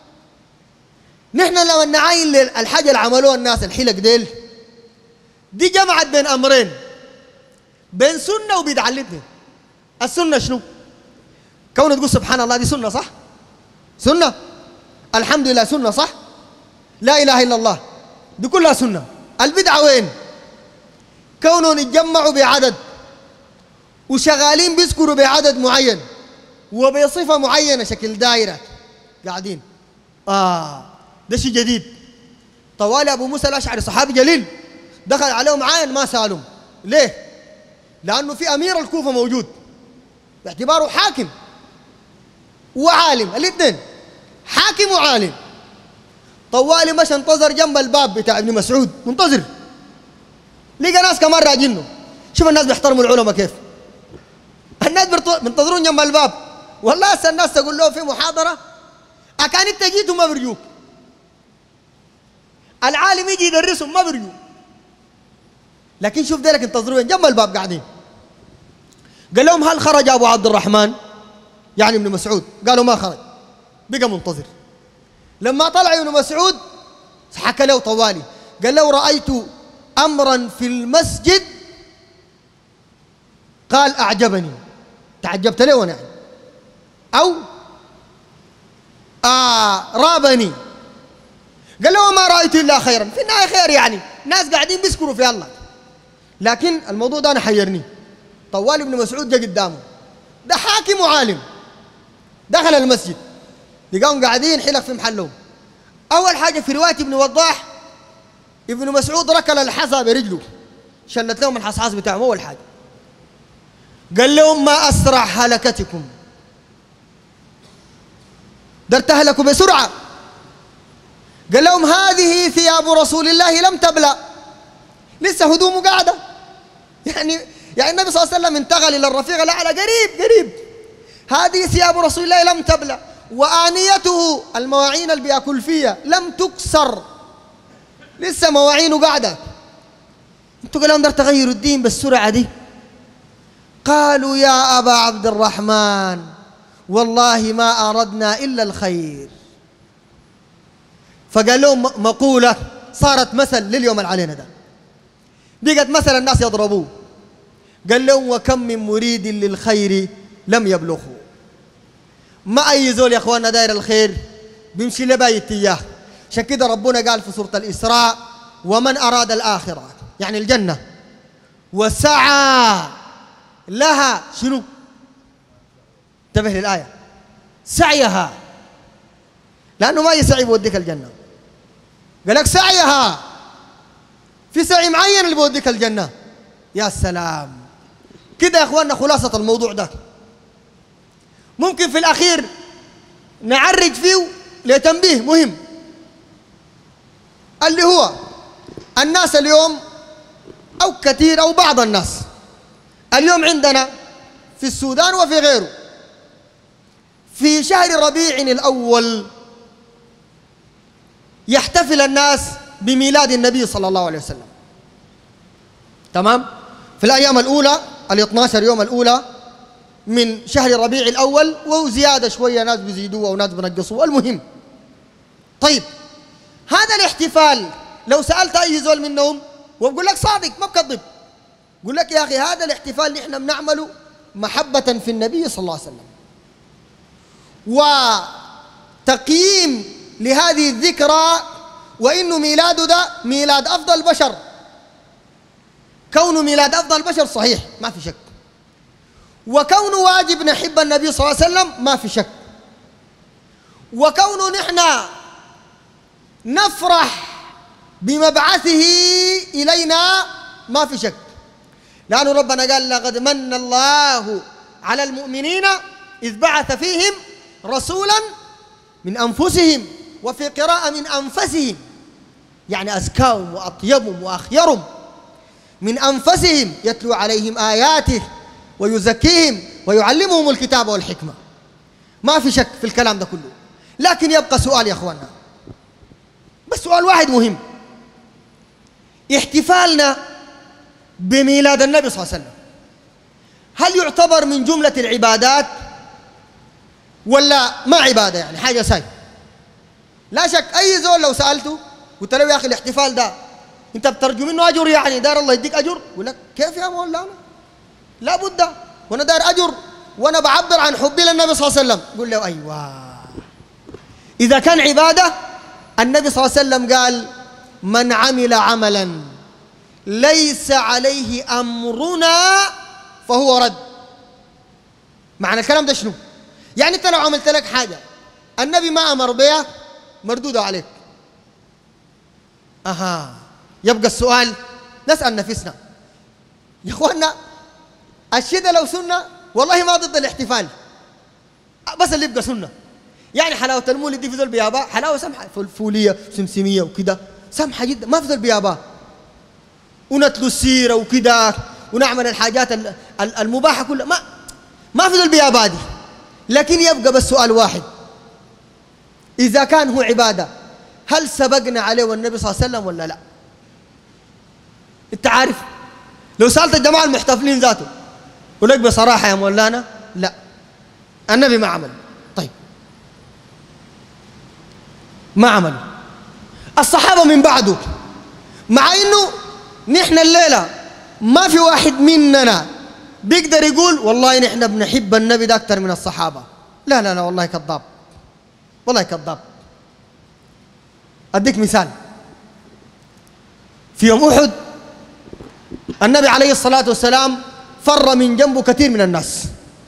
نحن لما نعاين الحاجة اللي عملوها الناس الحلق ديل دي جمعت بين أمرين، بين سنة وبدعة الاثنين. السنة شنو؟ كونه تقول سبحان الله دي سنة صح؟ سنة. الحمد لله سنة صح؟ لا إله إلا الله دي كلها سنة. البدعة وين؟ كونهم يتجمعوا بعدد وشغالين بيذكروا بعدد معين وبصفة معينة شكل دائرة قاعدين. آه ده شيء جديد. طوالي أبو موسى الأشعري صحابي جليل دخل عليهم عين ما سألهم ليه؟ لأنه في أمير الكوفة موجود باعتباره حاكم وعالم الاثنين، حاكم وعالم. طوالي مش انتظر جنب الباب بتاع ابن مسعود منتظر، لقى ناس كمان راجينه. شوف الناس بيحترموا العلماء كيف، الناس بينتظرون جنب الباب. والله هسه الناس تقول له في محاضرة أكان أنت جيت وما برجوك، العالم يجي يدرسهم ما برجوك، لكن شوف ديلك انتظروا جنب الباب قاعدين. قال لهم هل خرج أبو عبد الرحمن يعني ابن مسعود؟ قالوا ما خرج، بقى منتظر. لما طلع ابن مسعود حكى له طوالي قال له رأيت أمرا في المسجد قال أعجبني، تعجبت له أنا أو آه رابني. قال له ما رأيت إلا خيرا، في النهاية خير يعني، ناس قاعدين بيذكروا في الله، لكن الموضوع ده أنا حيرني. طوال ابن مسعود جاء قدامه، ده حاكم وعالم، دخل المسجد لقاهم قاعدين حلق في محلهم. أول حاجة في رواية ابن وضاح ابن مسعود ركل الحصى برجله، شلت لهم الحصحاص بتاعهم. أول حاجة قال لهم ما أسرع هلكتكم، ده تهلكوا بسرعة. قال لهم هذه ثياب رسول الله لم تبلى، لسه هدومه قاعدة. يعني يعني النبي صلى الله عليه وسلم انتقل إلى الرفيق الأعلى قريب قريب. هذه ثياب رسول الله لم تبلى، وآنيته المواعين اللي بياكل فيها لم تكسر، لسه مواعينه قاعدة. انتوا قال لهم ده تغيروا الدين بالسرعة دي؟ قالوا يا أبا عبد الرحمن والله ما أردنا إلا الخير. فقال لهم مقولة صارت مثل لليوم اللي علينا ده، بقت مثل الناس يضربوه. قال لهم وكم من مريد للخير لم يبلغه. ما أي زول يا أخواننا داير الخير بيمشي لبايت إياه. عشان كده ربنا قال في سورة الإسراء ومن أراد الآخرة يعني الجنة وسعى لها شنو؟ انتبه للآية، سعيها، لأنه ما يسعي بوديك الجنة. قال لك سعيها، في سعي معين اللي بوديك الجنة. يا سلام كده يا أخواننا خلاصة الموضوع ده. ممكن في الأخير نعرج فيه لتنبيه مهم، اللي هو الناس اليوم أو كثير أو بعض الناس اليوم عندنا في السودان وفي غيره في شهر ربيع الأول يحتفل الناس بميلاد النبي صلى الله عليه وسلم. تمام؟ في الأيام الأولى الاثنى عشر يوم الأولى من شهر ربيع الأول، وزيادة شوية ناس بيزيدوه وناس بنقصوه، المهم. طيب هذا الاحتفال لو سألت أي زول منهم وبقول لك صادق ما بكذب، يقول لك يا أخي هذا الاحتفال نحن بنعمله محبة في النبي صلى الله عليه وسلم وتقييم لهذه الذكرى، وإنه ميلاده ده ميلاد أفضل البشر. كونه ميلاد أفضل البشر صحيح ما في شك، وكونه واجب نحب النبي صلى الله عليه وسلم ما في شك، وكونه نحن نفرح بمبعثه إلينا ما في شك، لأن ربنا قال لقد من الله على المؤمنين إذ بعث فيهم رسولا من أنفسهم، وفي قراءة من أنفسهم، يعني أزكاهم وأطيبهم وأخيرهم، من أنفسهم يتلو عليهم آياته ويزكيهم ويعلمهم الكتاب والحكمة، ما في شك في الكلام ده كله. لكن يبقى سؤال يا أخوانا، بس سؤال واحد مهم: احتفالنا بميلاد النبي صلى الله عليه وسلم هل يعتبر من جملة العبادات ولا ما عبادة؟ يعني حاجة ساي. لا شك أي زول لو سألته قلت له يا أخي الاحتفال ده أنت بترجو منه أجر، يعني دار الله يديك أجر؟ يقول لك كيف يا مولانا؟ لا بد، وأنا دار أجر وأنا بعبر عن حبي للنبي صلى الله عليه وسلم. قل له أيوة، إذا كان عبادة النبي صلى الله عليه وسلم قال: من عمل عملا ليس عليه أمرنا فهو رد. معنى الكلام ده شنو؟ يعني أنت لو عملت لك حاجة النبي ما أمر بها مردودة عليك. أها، يبقى السؤال نسأل نفسنا يا أخوانا، الشيء ده لو سنة والله ما ضد الاحتفال، بس اللي يبقى سنة. يعني حلاوة المولد دي في ذل بيابا حلاوة سمحة، فولية سمسمية وكده سمحة جدا، ما في ذل بيابا، ونتلو السيرة وكده ونعمل الحاجات المباحة كلها، ما ما في ذل بيابا دي. لكن يبقى بس سؤال واحد: إذا كان هو عبادة هل سبقنا عليه والنبي صلى الله عليه وسلم ولا لا؟ أنت عارف لو سألت الجماعة المحتفلين ذاته ولك بصراحة يا مولانا لا، النبي ما عمل. طيب ما عملوا الصحابة من بعده، مع إنه نحن الليلة ما في واحد مننا بيقدر يقول والله نحن بنحب النبي ده أكثر من الصحابة. لا لا لا، والله كذاب، والله كذاب. أديك مثال: في يوم أحد النبي عليه الصلاة والسلام فر من جنبه كثير من الناس،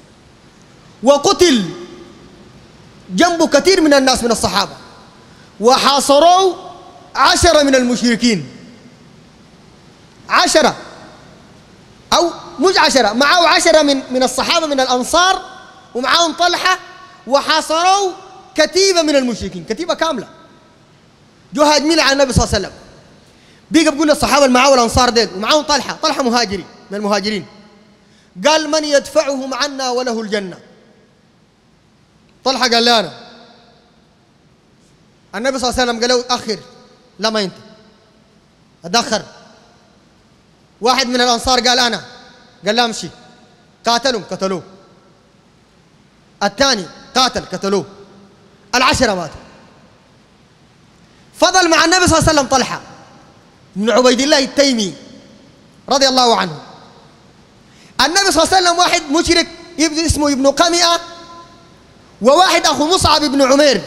وقتل جنبه كثير من الناس من الصحابة، وحاصروا عشرة من المشركين. عشرة أو مش عشرة، معه عشرة من من الصحابة من الأنصار ومعاهم طلحة، وحاصروا كتيبة من المشركين، كتيبة كاملة. جو هاجمين على النبي صلى الله عليه وسلم. بيجي بيقول للصحابة اللي معاه الأنصار ديل ومعاهم طلحة، طلحة مهاجري من المهاجرين، قال: من يدفعهم عنا وله الجنة؟ طلحة قال: لا أنا. النبي صلى الله عليه وسلم قال له: أخر. لا ما أنت، أدخر. واحد من الأنصار قال: أنا. قال: لا امشي. قاتلهم، قتلوه. الثاني قاتل، قتلوه. العشرة ماتوا. فضل مع النبي صلى الله عليه وسلم طلحة بن عبيد الله التيمي رضي الله عنه. النبي صلى الله عليه وسلم واحد مشرك اسمه ابن قمئة، وواحد أخو مصعب بن عمير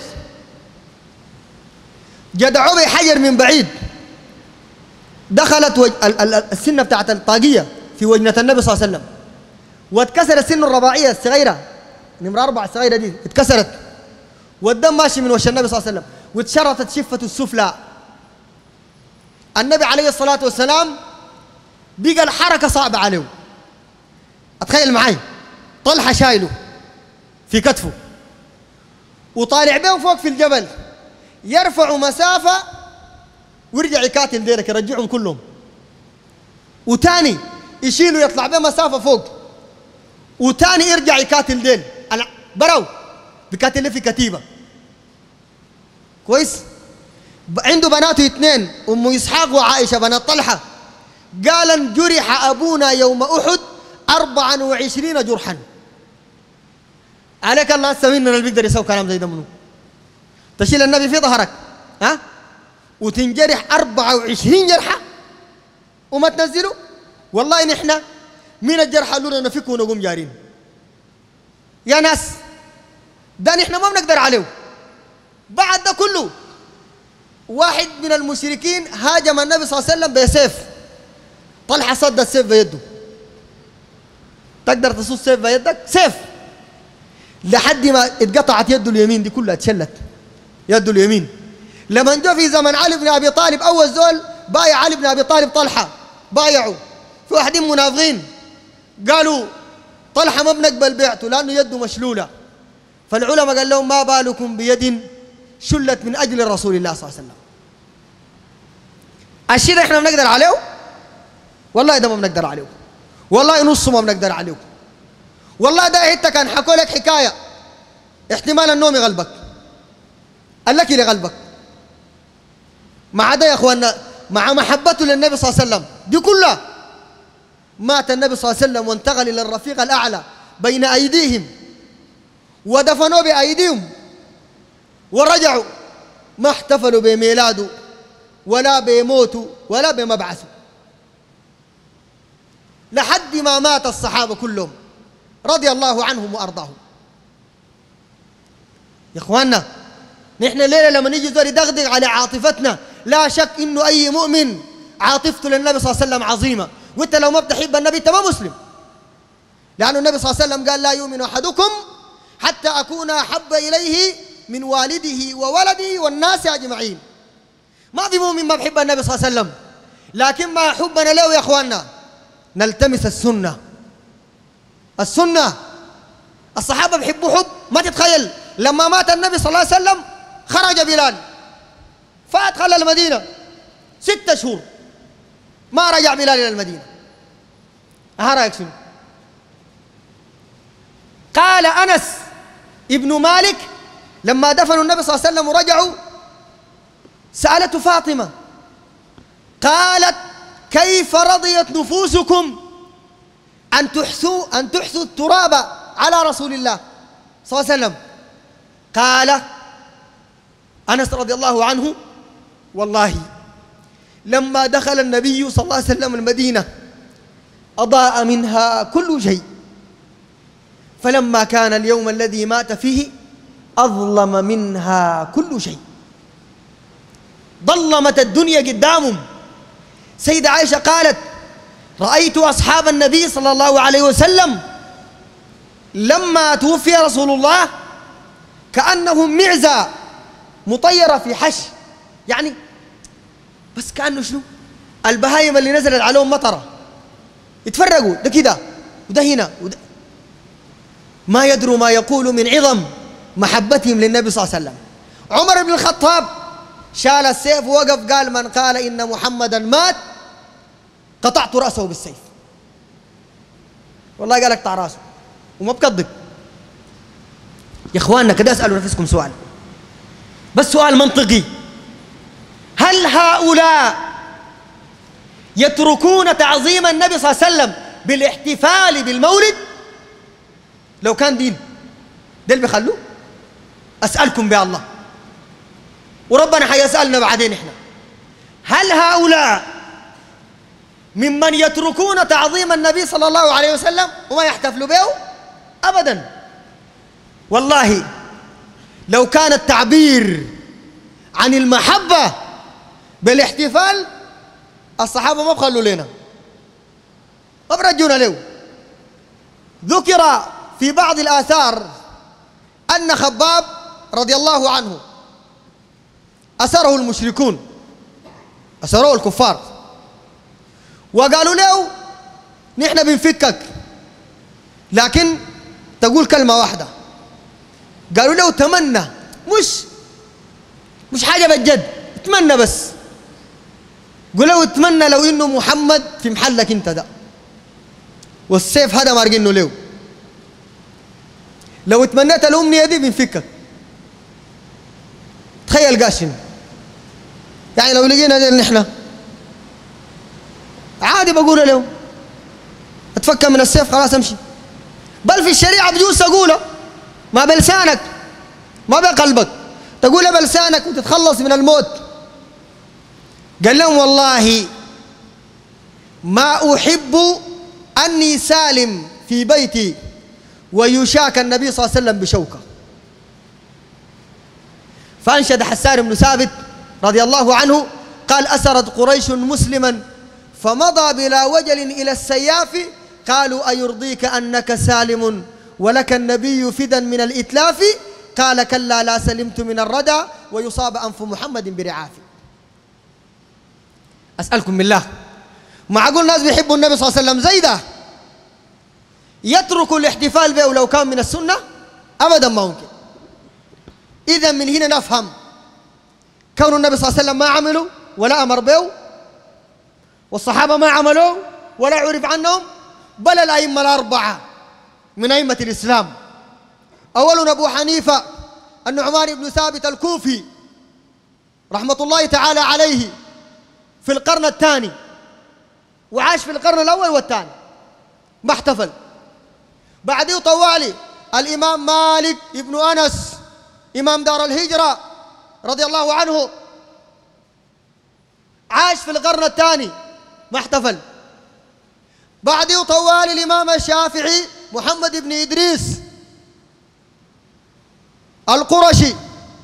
جدعوه بحجر من بعيد، دخلت وج... ال... ال... السنة بتاعت الطاقية في وجنة النبي صلى الله عليه وسلم، واتكسر السن الرباعية الصغيرة نمرة أربعة الصغيرة دي اتكسرت، والدم ماشي من وش النبي صلى الله عليه وسلم، واتشرطت شفة السفلى. النبي عليه الصلاة والسلام بقى الحركة صعبة عليه. أتخيل معي طلحة شايله في كتفه وطالع بهم فوق في الجبل، يرفع مسافة ويرجع يقاتل ديرك يرجعهم كلهم، وتاني يشيله يطلع بهم مسافة فوق، وتاني يرجع يقاتل ديل برو بقاتل في كتيبة كويس. عنده بناته اثنين، أم إسحاق وعائشة بنات طلحة. قال: جرح أبونا يوم أحد أربعا وعشرين جرحا. عليك الله هسه مننا اللي بيقدر يسوي كلام زي ده منه؟ تشيل النبي في ظهرك ها وتنجرح أربعة وعشرين جرحة وما تنزله؟ والله نحن من الجرحى لنا نفك ونقوم جارين يا ناس، ده نحن ما بنقدر عليه. بعد ده كله واحد من المشركين هاجم النبي صلى الله عليه وسلم بسيف، طلحة صد السيف بيده. تقدر تصد سيف بيدك؟ سيف، لحد ما اتقطعت يده اليمين دي كلها، اتشلت يده اليمين. لما جاء في زمن علي بن ابي طالب اول زول بايع علي بن ابي طالب طلحة، بايعوا في واحدين منافقين قالوا طلحة ما بنقبل بيعته لانه يده مشلولة. فالعلماء قال لهم: ما بالكم بيد شلت من اجل رسول الله صلى الله عليه وسلم. الشيء ده احنا بنقدر عليه؟ والله ده ما بنقدر عليه، والله نصه ما بنقدر عليه. والله ده حتى كان حكوا لك حكاية احتمال النوم يغلبك، الأكل يغلبك، مع ده يا أخواننا مع محبته للنبي صلى الله عليه وسلم دي كلها مات النبي صلى الله عليه وسلم وانتقل إلى الرفيق الأعلى بين أيديهم ودفنوا بأيديهم ورجعوا، ما احتفلوا بميلاده ولا بموته ولا بمبعثه لحد ما مات الصحابة كلهم رضي الله عنهم وأرضاهم. يا إخواننا نحن الليلة لما نيجي زور يدغدغ على عاطفتنا، لا شك إنه أي مؤمن عاطفته للنبي صلى الله عليه وسلم عظيمة، وأنت لو ما بتحب النبي أنت ما مسلم، لأن النبي صلى الله عليه وسلم قال لا يؤمن أحدكم حتى أكون أحب إليه من والده وولده والناس أجمعين. ما في مؤمن ما بحب النبي صلى الله عليه وسلم، لكن مع حبنا له يا إخواننا نلتمس السنة. السنة الصحابة بيحبوا حب ما تتخيل. لما مات النبي صلى الله عليه وسلم خرج بلال فأدخل المدينة ستة شهور ما رجع بلال إلى المدينة. ها رأيك شنو؟ قال أنس ابن مالك لما دفنوا النبي صلى الله عليه وسلم ورجعوا سألته فاطمة قالت كيف رضيت نفوسكم أن تحثوا أن تحثوا التراب على رسول الله صلى الله عليه وسلم؟ قال أنس رضي الله عنه والله لما دخل النبي صلى الله عليه وسلم المدينة أضاء منها كل شيء، فلما كان اليوم الذي مات فيه أظلم منها كل شيء، ظلمت الدنيا قدامهم. سيدة عائشة قالت رأيت أصحاب النبي صلى الله عليه وسلم لما توفي رسول الله كأنهم معزة مطيرة في حش، يعني بس كأنه شنو البهايم اللي نزلت عليهم مطرة يتفرقوا، ده كده وده هنا وده، ما يدروا ما يقول من عظم محبتهم للنبي صلى الله عليه وسلم. عمر بن الخطاب شال السيف ووقف قال من قال إن محمدا مات قطعت رأسه بالسيف. والله قال اقطع رأسه وما بكذب. يا إخواننا كده اسألوا نفسكم سؤال، بس سؤال منطقي، هل هؤلاء يتركون تعظيم النبي صلى الله عليه وسلم بالاحتفال بالمولد؟ لو كان دين ده اللي بيخلوه؟ أسألكم بالله وربنا حيسألنا بعدين إحنا، هل هؤلاء ممن يتركون تعظيم النبي صلى الله عليه وسلم وما يحتفلوا به؟ أبدا. والله لو كان التعبير عن المحبة بالاحتفال الصحابة ما بخلوا لنا، ما برجونا له. ذكر في بعض الآثار أن خباب رضي الله عنه أسره المشركون، أسروه الكفار وقالوا له نحن بنفكك لكن تقول كلمة واحدة. قالوا له تمنى، مش مش حاجة بجد، اتمنى بس. قل له اتمنى لو انه محمد في محلك انت ده، والسيف هذا مارقينه له، لو اتمنيت الأمنية دي بنفكك. تخيل قاشن يعني لو لقينا دي نحن عادي بقول له اتفكر من السيف خلاص امشي. بل في الشريعة بجوز تقوله ما بلسانك ما بقلبك، تقولها بلسانك وتتخلص من الموت. قال لهم والله ما أحب أني سالم في بيتي ويشاك النبي صلى الله عليه وسلم بشوكة. فأنشد حسان بن ثابت رضي الله عنه قال أسرت قريش مسلما فمضى بلا وجل إلى السياف قالوا أيرضيك أنك سالم ولك النبي فدا من الإتلاف؟ قال كلا لا سلمت من الردى ويصاب أنف محمد برعاف. أسألكم بالله، معقول ناس بيحبوا النبي صلى الله عليه وسلم زي ده يتركوا الاحتفال به ولو كان من السنة؟ أبدا ما ممكن. إذا من هنا نفهم كون النبي صلى الله عليه وسلم ما عملوا ولا أمر به، والصحابة ما عملوا ولا عرف عنهم، بل الأئمة الأربعة من أئمة الإسلام. أولنا أبو حنيفة النعمان بن ثابت الكوفي رحمة الله تعالى عليه في القرن الثاني، وعاش في القرن الأول والثاني ما احتفل. بعده طوالي الإمام مالك ابن أنس إمام دار الهجرة رضي الله عنه، عاش في القرن الثاني ما احتفل. بعده طوالي الإمام الشافعي محمد بن إدريس القرشي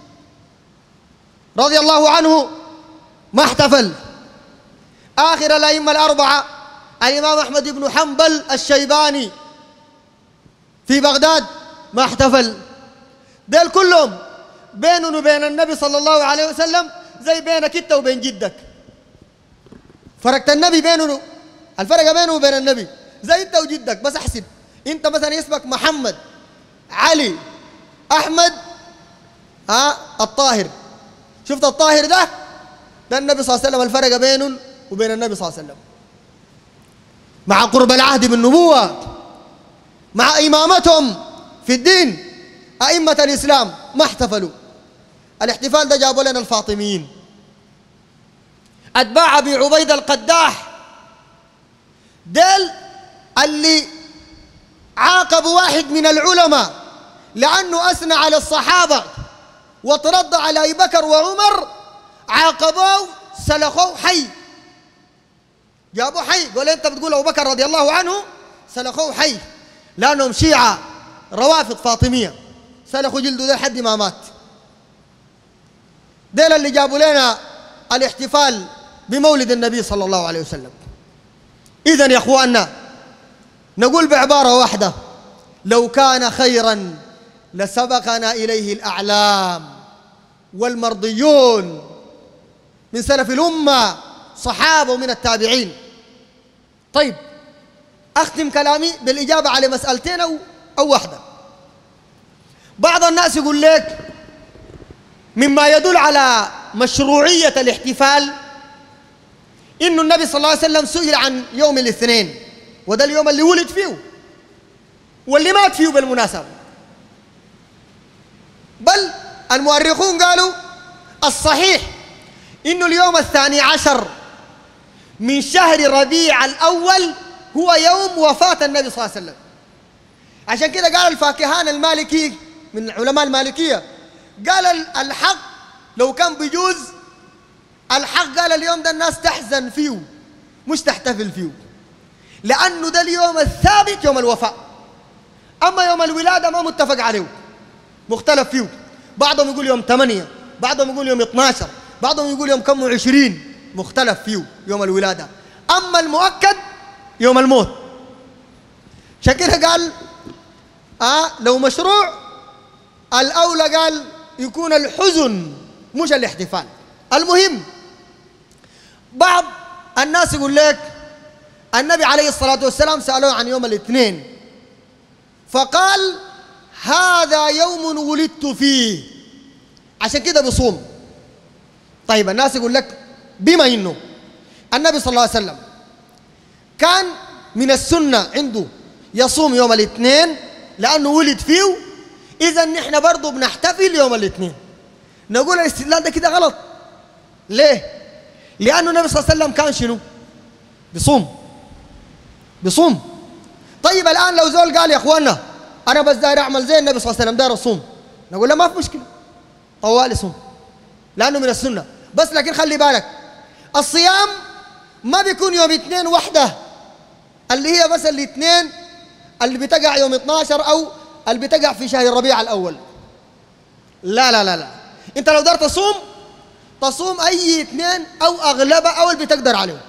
رضي الله عنه ما احتفل. آخر الأئمة الأربعة الإمام أحمد بن حنبل الشيباني في بغداد ما احتفل. ديل كلهم بينه وبين النبي صلى الله عليه وسلم زي بينك انت وبين جدك. فرقت النبي بينه، الفرق بينه وبين النبي زي انت وجدك. بس احسب انت مثلا اسمك محمد علي احمد ها الطاهر، شفت الطاهر ده ده النبي صلى الله عليه وسلم. الفرق بينه وبين النبي صلى الله عليه وسلم مع قرب العهد بالنبوة، مع إمامتهم في الدين أئمة الإسلام ما احتفلوا. الاحتفال ده جابوا لنا الفاطميين أتباع أبي عبيد القداح، ديل اللي عاقبوا واحد من العلماء لأنه أثنى على الصحابة وترضى على أبي بكر وعمر، عاقبوه سلخوه حي، جابوه حي. قول أنت بتقول أبو بكر رضي الله عنه، سلخوه حي لأنهم شيعة روافض فاطمية، سلخوا جلده ده لحد ما مات. ديل اللي جابوا لنا الاحتفال بمولد النبي صلى الله عليه وسلم. إذن يا أخواننا نقول بعبارة واحدة: لو كان خيرا لسبقنا إليه الأعلام والمرضيون من سلف الأمة صحابة ومن التابعين. طيب أختم كلامي بالإجابة على مسألتين أو, أو واحدة. بعض الناس يقول لك مما يدل على مشروعية الاحتفال إنه النبي صلى الله عليه وسلم سئل عن يوم الاثنين، وده اليوم اللي ولد فيه واللي مات فيه بالمناسبة. بل المؤرخون قالوا الصحيح إنه اليوم الثاني عشر من شهر ربيع الأول هو يوم وفاة النبي صلى الله عليه وسلم. عشان كده قال الفاكهان المالكي من علماء المالكية، قال الحق لو كان بيجوز الحق قال اليوم ده الناس تحزن فيه مش تحتفل فيه، لأنه ده اليوم الثابت يوم الوفاة. أما يوم الولادة ما متفق عليه، مختلف فيه. بعضهم يقول يوم ثمانية، بعضهم يقول يوم اثني عشر، بعضهم يقول يوم كم وعشرين، مختلف فيه يوم الولادة. أما المؤكد يوم الموت. شكله قال آه لو مشروع الأولى قال يكون الحزن مش الاحتفال. المهم بعض الناس يقول لك النبي عليه الصلاة والسلام سألوه عن يوم الاثنين فقال هذا يوم ولدت فيه، عشان كده بصوم. طيب الناس يقول لك بما إنه النبي صلى الله عليه وسلم كان من السنة عنده يصوم يوم الاثنين لأنه ولد فيه، إذا نحن برضو بنحتفل يوم الاثنين. نقول الاستدلال ده كده غلط. ليه؟ لأنه النبي صلى الله عليه وسلم كان شنو؟ بصوم بصوم. طيب الآن لو زول قال يا أخوانا أنا بس داير أعمل زي النبي صلى الله عليه وسلم داير أصوم، نقول له ما في مشكلة، طوالي صوم لأنه من السنة. بس لكن خلي بالك الصيام ما بيكون يوم اثنين وحده اللي هي بس الاثنين اللي بتقع يوم اثني عشر أو اللي بتقع في شهر الربيع الأول. لا لا لا لا، أنت لو قدرت تصوم تصوم أي اثنين أو أغلبها أو اللي بتقدر عليه.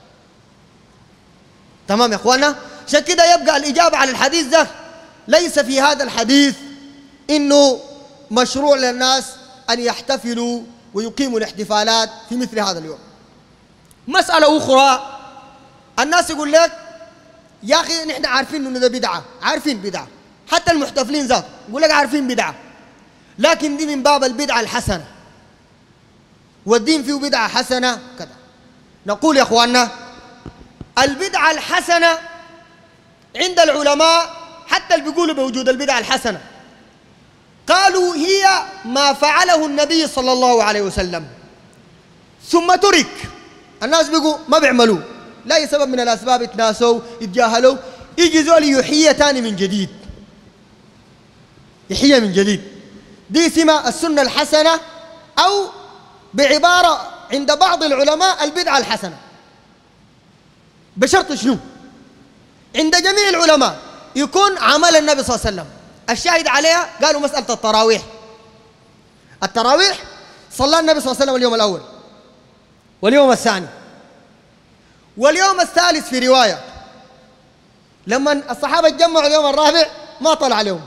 تمام يا إخوانا؟ عشان كده يبقى الإجابة على الحديث ده ليس في هذا الحديث إنه مشروع للناس أن يحتفلوا ويقيموا الاحتفالات في مثل هذا اليوم. مسألة أخرى، الناس يقول لك يا أخي نحن عارفين إنه ده بدعة، عارفين بدعة، حتى المحتفلين ذاته يقول لك عارفين بدعة، لكن دي من باب البدعة الحسنة، والدين فيه بدعة حسنة كذا. نقول يا أخواننا البدعة الحسنة عند العلماء حتى حتى اللي بيقولوا بوجود البدعة الحسنة قالوا هي ما فعله النبي صلى الله عليه وسلم ثم ترك. الناس بيقوا ما بيعملوه لا سبب من الأسباب، يتناسوا يتجاهلوا، يجي زول يحيي تاني من جديد، يحيي من جديد. دي سمة السنة الحسنة، أو بعبارة عند بعض العلماء البدعة الحسنة. بشرط شنو؟ عند جميع العلماء يكون عمل النبي صلى الله عليه وسلم. الشاهد عليها قالوا مسألة التراويح. التراويح صلى النبي صلى الله عليه وسلم اليوم الأول واليوم الثاني واليوم الثالث. في رواية لما الصحابة اتجمعوا اليوم الرابع ما طلع عليهم،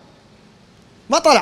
ما طلع،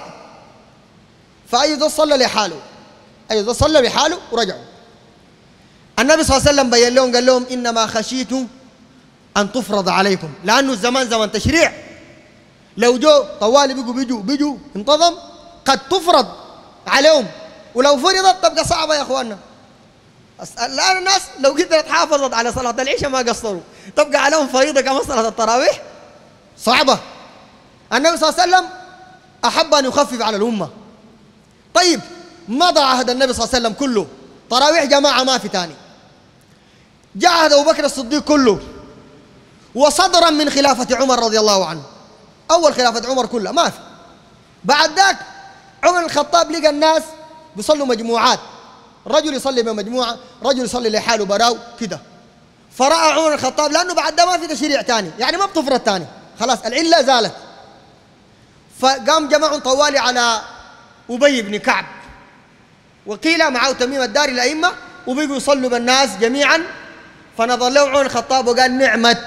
فأيضا صلى لحاله، أيضا صلى لحاله ورجعوا. النبي صلى الله عليه وسلم بين لهم قال لهم إنما خشيت أن تفرض عليكم، لأنه الزمان زمن تشريع، لو جو طوالي بيجوا بيجوا بيجوا انتظم قد تفرض عليهم، ولو فرضت تبقى صعبة يا أخواننا. الآن الناس لو قدرت حافظت على صلاة العشاء ما قصروا، تبقى عليهم فريضة كما صلاة التراويح صعبة. النبي صلى الله عليه وسلم أحب أن يخفف على الأمة. طيب مضى عهد النبي صلى الله عليه وسلم كله، تراويح جماعة ما في تاني. جاء عهد أبو بكر الصديق كله، وصدرا من خلافة عمر رضي الله عنه، أول خلافة عمر كلها ما في. بعد ذاك عمر الخطاب لقى الناس بيصلوا مجموعات، رجل يصلي بمجموعة، رجل يصلي لحاله براو كده. فرأى عمر الخطاب لأنه بعد ده ما في تشريع تاني، يعني ما بتفرض تاني، خلاص العلة زالت. فقام جماعة طوالي على أبي بن كعب، وقيل معه تميم الداري الأئمة، وبيقوا يصلوا بالناس جميعا. فنظر له عمر الخطاب وقال نعمة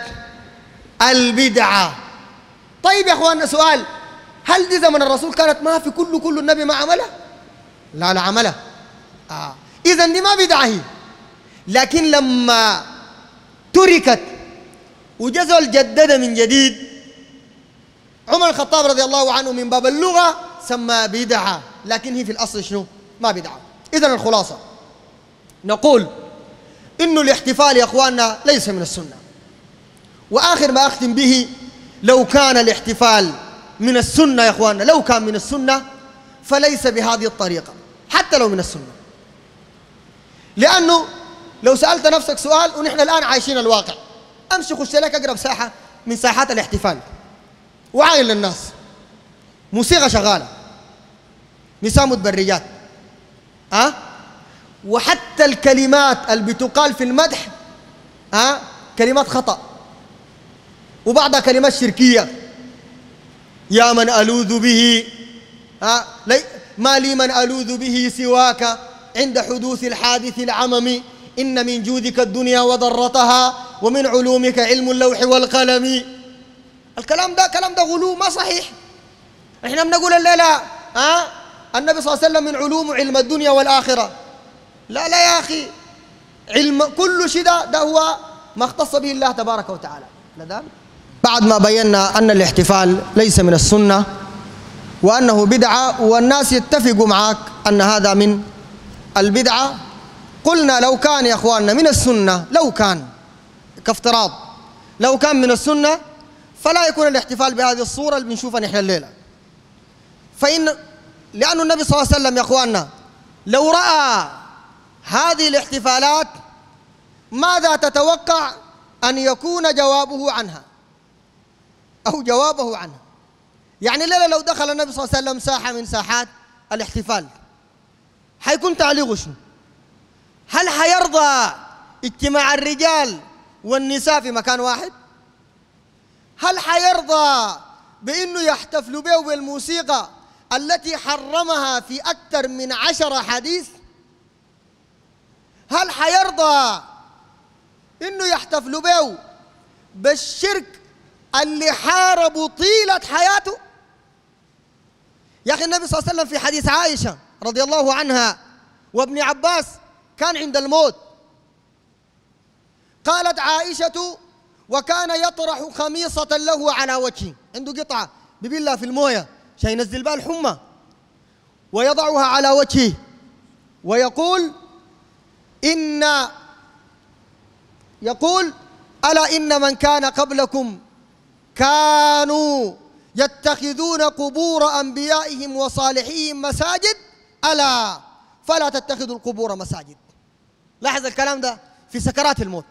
البدعة. طيب يا اخواننا سؤال، هل دي زمن الرسول كانت ما في كله كله النبي ما عمله؟ لا لا عمله. آه. إذن دي ما بدعة هي، لكن لما تركت وجزء الجدد من جديد، عمر الخطاب رضي الله عنه من باب اللغة سمى بدعة، لكن هي في الأصل شنو؟ ما بدعة. إذن الخلاصة نقول إنه الاحتفال يا أخواننا ليس من السنة. وآخر ما أختم به، لو كان الاحتفال من السنة يا أخواننا، لو كان من السنة فليس بهذه الطريقة، حتى لو من السنة. لأنه لو سألت نفسك سؤال، ونحن الآن عايشين الواقع، أمشي خش لك أقرب ساحة من ساحات الاحتفال وعاين للناس، موسيقى شغالة، نساء متبرجات، أه؟ وحتى الكلمات اللي بتقال في المدح أه؟ كلمات خطأ، وبعضها كلمات شركية. يا من ألوذ به أه؟ ما لي من ألوذ به سواك عند حدوث الحادث العمم، إن من جودك الدنيا وضرتها ومن علومك علم اللوح والقلم. الكلام ده كلام ده غلو ما صحيح. احنا بنقول الليلة أه؟ النبي صلى الله عليه وسلم من علوم علم الدنيا والآخرة. لا لا يا أخي، علم كل شيء ده, ده هو ما اختص به الله تبارك وتعالى. بعد ما بينا أن الاحتفال ليس من السنة وأنه بدعة، والناس يتفقوا معك أن هذا من البدعة، قلنا لو كان يا أخواننا من السنة، لو كان كافتراض لو كان من السنة فلا يكون الاحتفال بهذه الصورة اللي بنشوفها نحن الليلة. فإن لأن النبي صلى الله عليه وسلم يا أخواننا لو رأى هذه الاحتفالات ماذا تتوقع أن يكون جوابه عنها أو جوابه عنها؟ يعني الليلة لو دخل النبي صلى الله عليه وسلم ساحة من ساحات الاحتفال حيكون تعليقه شنو؟ هل حيرضى اجتماع الرجال والنساء في مكان واحد؟ هل حيرضى بأنه يحتفلوا به بالموسيقى التي حرمها في أكثر من عشر حديث؟ هل حيرضى أنه يحتفلوا به بالشرك اللي حاربوا طيلة حياته؟ يا أخي النبي صلى الله عليه وسلم في حديث عائشة رضي الله عنها وابن عباس كان عند الموت، قالت عائشة وكان يطرح خميصة له على وجهه، عنده قطعة ببلها في الموية عشان ينزل بها الحمى ويضعها على وجهه ويقول إن يقول ألا إن من كان قبلكم كانوا يتخذون قبور أنبيائهم وصالحيهم مساجد ألا فلا تتخذوا القبور مساجد. لاحظ الكلام ده في سكرات الموت.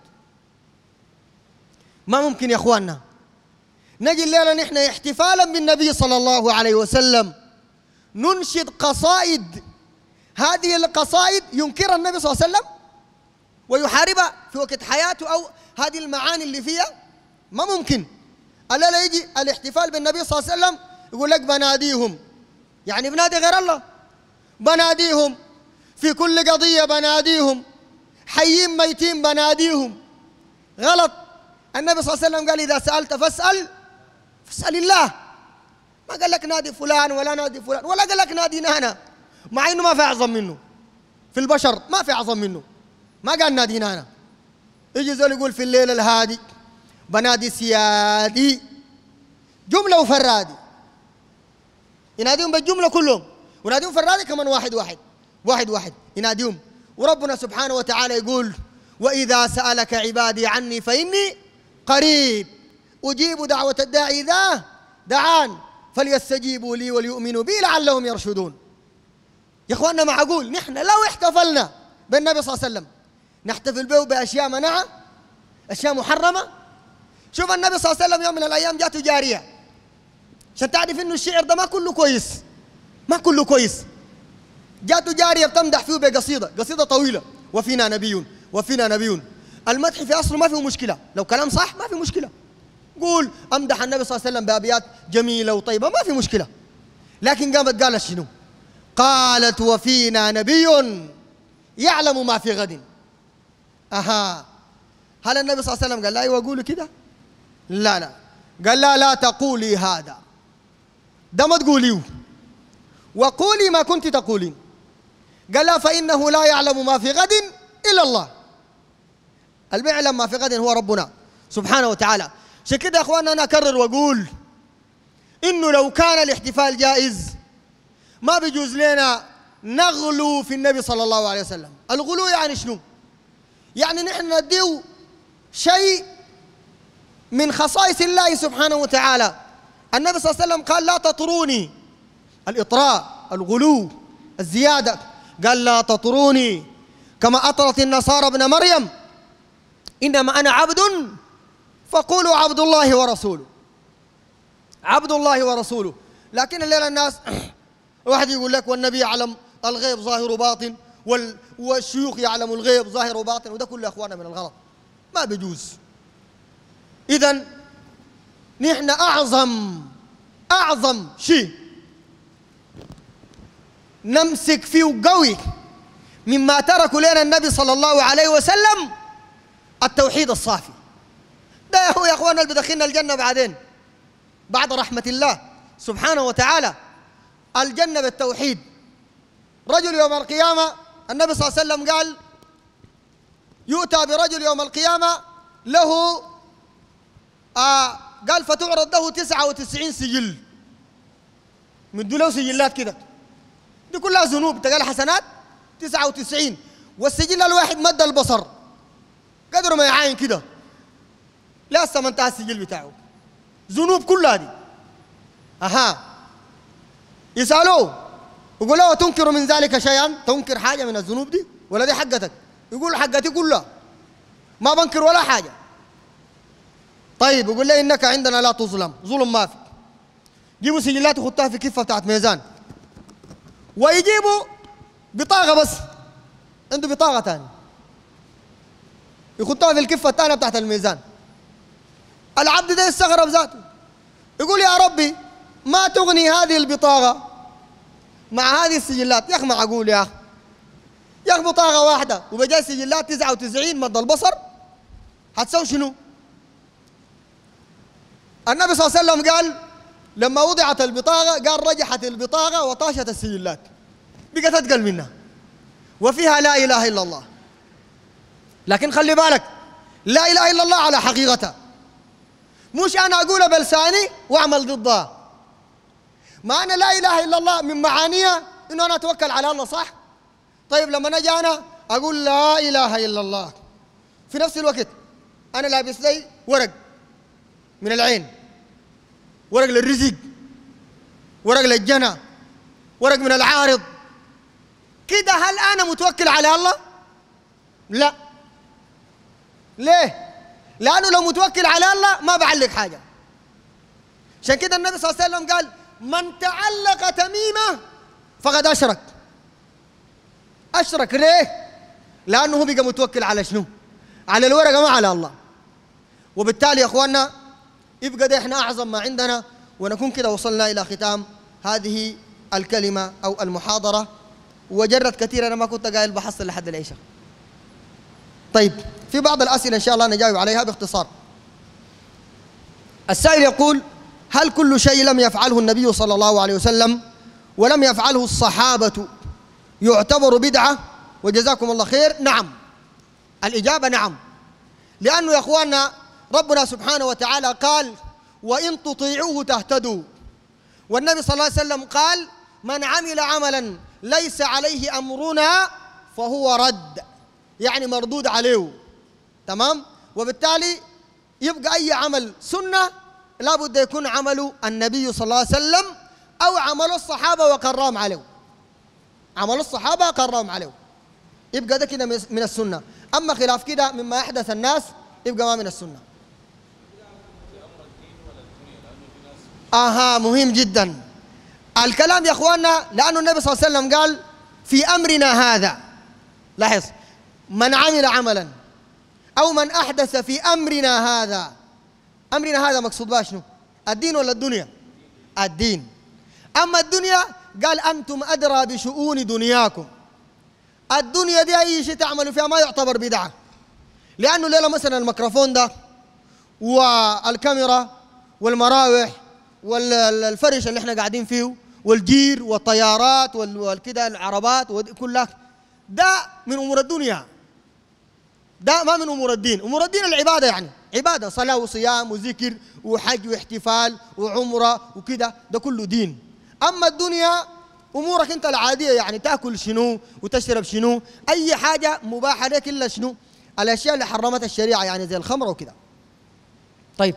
ما ممكن يا أخواننا نجي الليلة نحن احتفالا بالنبي صلى الله عليه وسلم ننشد قصائد، هذه القصائد ينكرها النبي صلى الله عليه وسلم ويحاربها في وقت حياته، أو هذه المعاني اللي فيها ما ممكن. الليلة يجي الاحتفال بالنبي صلى الله عليه وسلم يقول لك بناديهم، يعني بنادي غير الله، بناديهم في كل قضية، بناديهم حيين ميتين بناديهم. غلط. النبي صلى الله عليه وسلم قال إذا سألت فاسأل فاسأل الله. ما قال لك نادي فلان ولا نادي فلان ولا قال لك نادي نانا، مع إنه ما في أعظم منه في البشر، ما في أعظم منه، ما قال نادي نانا. يجي زول يقول في الليل الهادي بنادي سيادي، جملة وفرادي، يناديهم بالجملة كلهم، وناديهم فرادي كمان واحد واحد واحد واحد يناديهم. وربنا سبحانه وتعالى يقول وإذا سألك عبادي عني فإني قريب أجيب دعوة الداعي إذا دعان فليستجيبوا لي وليؤمنوا بي لعلهم يرشدون. يا إخواننا معقول نحن لو احتفلنا بالنبي صلى الله عليه وسلم نحتفل به بأشياء منعة، أشياء محرمة؟ شوف النبي صلى الله عليه وسلم يوم من الأيام جاته جارية، عشان تعرف إنه الشعر ده ما كله كويس، ما كله كويس. جاته جارية بتمدح فيه بقصيدة، قصيدة طويلة، وفينا نبي وفينا نبي. المدح في أصله ما فيه مشكلة، لو كلام صح ما في مشكلة، قول أمدح النبي صلى الله عليه وسلم بأبيات جميلة وطيبة ما في مشكلة. لكن قامت قالت شنو؟ قالت وفينا نبي يعلم ما في غد. أها، هل النبي صلى الله عليه وسلم قال لا أيوة قولي كده؟ لا لا، قال لا لا تقولي هذا، ده ما تقوليه، وقولي ما كنت تقولين. قال لا فإنه لا يعلم ما في غد إلا الله، اللي بيعلم ما في غد هو ربنا سبحانه وتعالى. عشان كده يا اخواننا انا اكرر واقول انه لو كان الاحتفال جائز ما بيجوز لنا نغلو في النبي صلى الله عليه وسلم. الغلو يعني شنو؟ يعني نحن نديو شيء من خصائص الله سبحانه وتعالى. النبي صلى الله عليه وسلم قال لا تطروني، الإطراء، الغلو، الزيادة، قال لا تطروني كما أطرت النصارى ابن مريم إنما أنا عبد فقولوا عبد الله ورسوله، عبد الله ورسوله. لكن الليلة الناس واحد يقول لك والنبي يعلم الغيب ظاهر وباطن، والشيوخ يعلم الغيب ظاهر وباطن، وده كله يا اخوانا من الغلط، ما بيجوز. إذن نحن أعظم أعظم شيء نمسك فيه قوي مما تركوا لنا النبي صلى الله عليه وسلم التوحيد الصافي. ده هو يا اخوانا اللي بدخلنا الجنة بعدين بعد رحمة الله سبحانه وتعالى. الجنة بالتوحيد. رجل يوم القيامة النبي صلى الله عليه وسلم قال يؤتى برجل يوم القيامة له آه قال فتعرض له تسعة وتسعين سجل، مدوا له سجلات كده، دي كلها ذنوب، تقال حسنات تسعة وتسعين، والسجل الواحد مد البصر قدر ما يعاين كده، لسه ما انتهى السجل بتاعه، ذنوب كلها دي. اها، يسألوه يقول له تنكر من ذلك شيئا؟ تنكر حاجة من الذنوب دي ولا دي حقتك؟ يقول حقتي كلها ما بنكر ولا حاجة. طيب يقول لي إنك عندنا لا تظلم، ظلم ما في. جيبوا سجلات وخطها في كفة بتاعت ميزان، ويجيبوا بطاقة بس، عنده بطاقة ثانية يخطها في الكفة الثانية بتاعت الميزان. العبد ده يستغرب ذاته، يقول يا ربي ما تغني هذه البطاقة مع هذه السجلات. يا أخي معقول يا أخي، يا أخي بطاقة واحدة وبجاي سجلات تسعة وتسعين مد البصر، هتسوي شنو؟ النبي صلى الله عليه وسلم قال لما وضعت البطاقة قال رجحت البطاقة وطاشت السجلات، بقت أثقل منها وفيها لا إله إلا الله. لكن خلي بالك، لا إله إلا الله على حقيقتها، مش أنا أقولها بلساني وأعمل ضدها. ما أنا لا إله إلا الله من معانيها إنه أنا أتوكل على الله، صح؟ طيب لما نجي أنا أقول لا إله إلا الله، في نفس الوقت أنا لابس لي ورق من العين ورق للرزق، ورق للجنة، ورق من العارض كده. هل أنا متوكل على الله؟ لا. ليه؟ لأنه لو متوكل على الله ما بعلق حاجة. عشان كده النبي صلى الله عليه وسلم قال من تعلق تميمة فقد أشرك. أشرك ليه؟ لأنه هو بقى متوكل على شنو؟ على الورقة ما على الله. وبالتالي يا أخواننا يبقى ده إحنا أعظم ما عندنا، ونكون كده وصلنا إلى ختام هذه الكلمة أو المحاضرة. وجرت كثير، أنا ما كنت قايل بحصل لحد العشاء. طيب في بعض الأسئلة إن شاء الله نجاوب عليها باختصار. السائل يقول: هل كل شيء لم يفعله النبي صلى الله عليه وسلم ولم يفعله الصحابة يعتبر بدعة؟ وجزاكم الله خير. نعم، الإجابة نعم، لأنه يا أخواننا ربنا سبحانه وتعالى قال: وإن تطيعوه تهتدوا. والنبي صلى الله عليه وسلم قال: من عمل عملا ليس عليه أمرنا فهو رد، يعني مردود عليه. تمام؟ وبالتالي يبقى أي عمل سنة لابد يكون عمل النبي صلى الله عليه وسلم أو عمل الصحابة وقرام عليه. عمل الصحابة قرام عليه يبقى ده كده من السنة. أما خلاف كده مما يحدث الناس يبقى ما من السنة. آها، مهم جدا الكلام يا أخواننا، لأنه النبي صلى الله عليه وسلم قال في أمرنا هذا. لاحظ، من عمل عملا أو من أحدث في أمرنا هذا. أمرنا هذا مقصود بها شنو؟ الدين ولا الدنيا؟ الدين. أما الدنيا قال أنتم أدرى بشؤون دنياكم. الدنيا دي أي شيء تعملوا فيها ما يعتبر بدعة، لأنه ليلة مثلا الميكروفون ده والكاميرا والمراوح والفرش اللي احنا قاعدين فيه والجير والطيارات والكده العربات كلها ده من أمور الدنيا، ده ما من أمور الدين. أمور الدين العبادة، يعني عبادة، صلاة وصيام وذكر وحج واحتفال وعمرة وكده، ده كله دين. أما الدنيا أمورك أنت العادية، يعني تأكل شنو وتشرب شنو، أي حاجة مباحة لك إلا شنو؟ الأشياء اللي حرمتها الشريعة، يعني زي الخمر وكده. طيب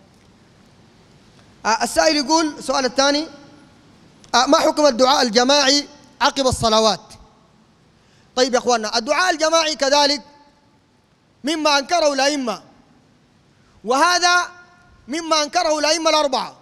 آه السائل يقول السؤال الثاني: آه ما حكم الدعاء الجماعي عقب الصلوات؟ طيب يا أخواننا، الدعاء الجماعي كذلك مما أنكره الأئمة، وهذا مما أنكره الأئمة الأربعة،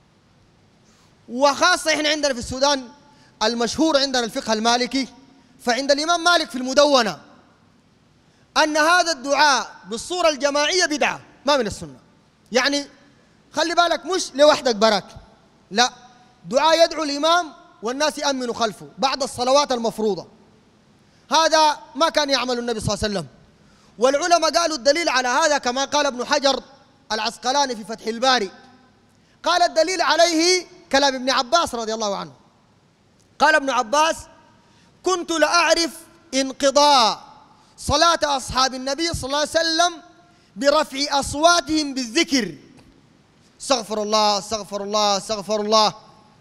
وخاصة إحنا عندنا في السودان المشهور عندنا الفقه المالكي. فعند الإمام مالك في المدونة أن هذا الدعاء بالصورة الجماعية بدعة ما من السنة. يعني خلي بالك، مش لوحدك براك، لا، دعاء يدعو الإمام والناس يأمنوا خلفه بعد الصلوات المفروضة. هذا ما كان يعمل النبي صلى الله عليه وسلم. والعلماء قالوا الدليل على هذا كما قال ابن حجر العسقلاني في فتح الباري، قال الدليل عليه كلام ابن عباس رضي الله عنه. قال ابن عباس: كنت لأعرف انقضاء صلاة أصحاب النبي صلى الله عليه وسلم برفع أصواتهم بالذكر، استغفر الله استغفر الله استغفر الله،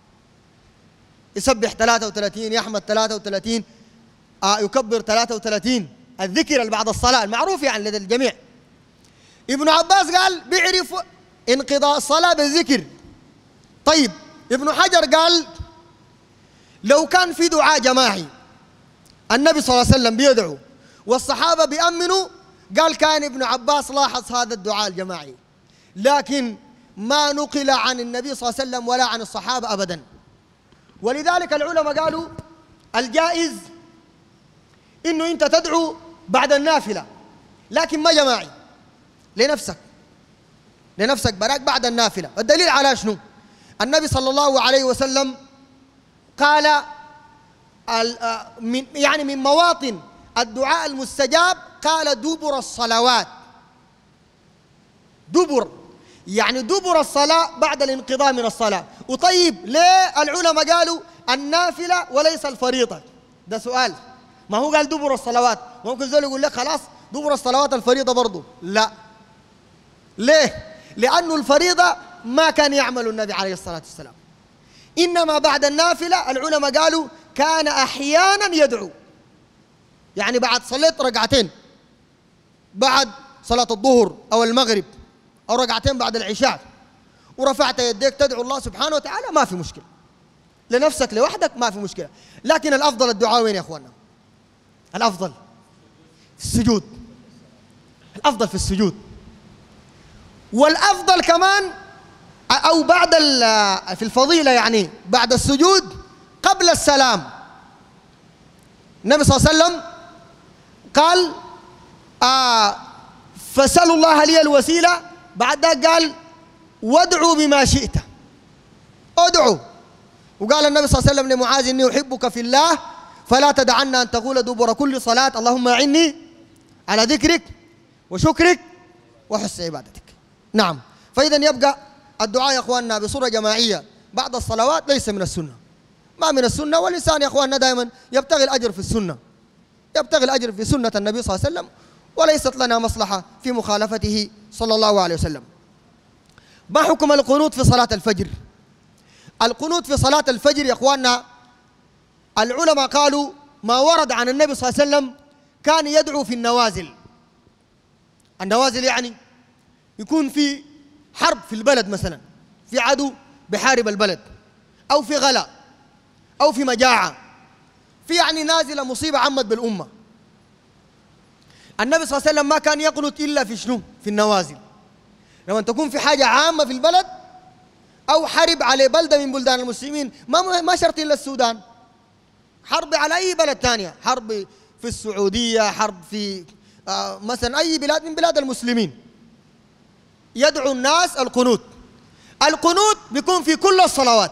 يسبح ثلاثة وثلاثين، يحمد ثلاثة وثلاثين، آه يكبر ثلاثة وثلاثين، الذكر اللي بعد الصلاة المعروف يعني لدى الجميع. ابن عباس قال بيعرف انقضاء الصلاة بالذكر. طيب ابن حجر قال لو كان في دعاء جماعي النبي صلى الله عليه وسلم بيدعو والصحابة بيأمنوا، قال كان ابن عباس لاحظ هذا الدعاء الجماعي، لكن ما نقل عن النبي صلى الله عليه وسلم ولا عن الصحابة أبدا. ولذلك العلماء قالوا الجائز إنه أنت تدعو بعد النافلة، لكن ما جماعي، لنفسك لنفسك براك بعد النافلة. الدليل على شنو؟ النبي صلى الله عليه وسلم قال يعني من مواطن الدعاء المستجاب قال دبر الصلوات. دبر يعني دبر الصلاة بعد الانقضاء من الصلاة. وطيب ليه العلماء قالوا النافلة وليس الفريضة؟ ده سؤال. ما هو قال دبر الصلوات، ممكن زول يقول لك خلاص دبر الصلوات الفريضة برضو. لا، ليه؟ لأنه الفريضة ما كان يعمل النبي عليه الصلاة والسلام، إنما بعد النافلة العلماء قالوا كان أحيانا يدعو، يعني بعد صليت ركعتين بعد صلاة الظهر أو المغرب أو ركعتين بعد العشاء ورفعت يديك تدعو الله سبحانه وتعالى ما في مشكلة، لنفسك لوحدك ما في مشكلة. لكن الأفضل الدعاء وين يا أخوانا؟ الأفضل في السجود، الأفضل في السجود. والأفضل كمان أو بعد في الفضيلة يعني بعد السجود قبل السلام. النبي صلى الله عليه وسلم قال آه فسألوا الله لي الوسيلة، بعد ذلك قال وادعوا بما شئت، ادعوا. وقال النبي صلى الله عليه وسلم لمعاذ إني أحبك في الله فلا تدعن أن تقول دبر كل صلاة اللهم أعني على ذكرك وشكرك وحسن عبادتك. نعم، فإذا يبقى الدعاء يا أخواننا بصورة جماعية بعد الصلوات ليس من السنة، ما من السنة. والإنسان يا أخواننا دائما يبتغي الأجر في السنة، يبتغي الأجر في سنة النبي صلى الله عليه وسلم، وليست لنا مصلحة في مخالفته صلى الله عليه وسلم. ما حكم القنوت في صلاة الفجر؟ القنوت في صلاة الفجر يا أخواننا العلماء قالوا ما ورد عن النبي صلى الله عليه وسلم كان يدعو في النوازل. النوازل يعني يكون في حرب في البلد، مثلا في عدو بحارب البلد، أو في غلا، أو في مجاعة، في يعني نازلة مصيبة عمت بالأمة. النبي صلى الله عليه وسلم ما كان يقنط إلا في شنو؟ في النوازل. لما تكون في حاجة عامة في البلد أو حرب على بلدة من بلدان المسلمين، ما ما شرط إلا السودان، حرب على أي بلد ثانية، حرب في السعودية، حرب في آه مثلا أي بلاد من بلاد المسلمين، يدعو الناس القنوت. القنوت بيكون في كل الصلوات،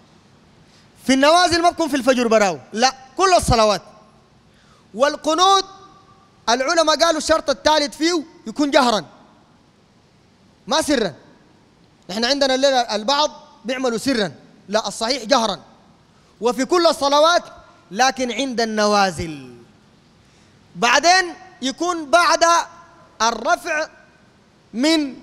في النوازل ما بكون في الفجر براو، لا كل الصلوات. والقنوت العلماء قالوا الشرط الثالث فيه يكون جهرا ما سرا. احنا عندنا الليلة البعض بيعملوا سرا، لا الصحيح جهرا وفي كل الصلوات، لكن عند النوازل. بعدين يكون بعد الرفع من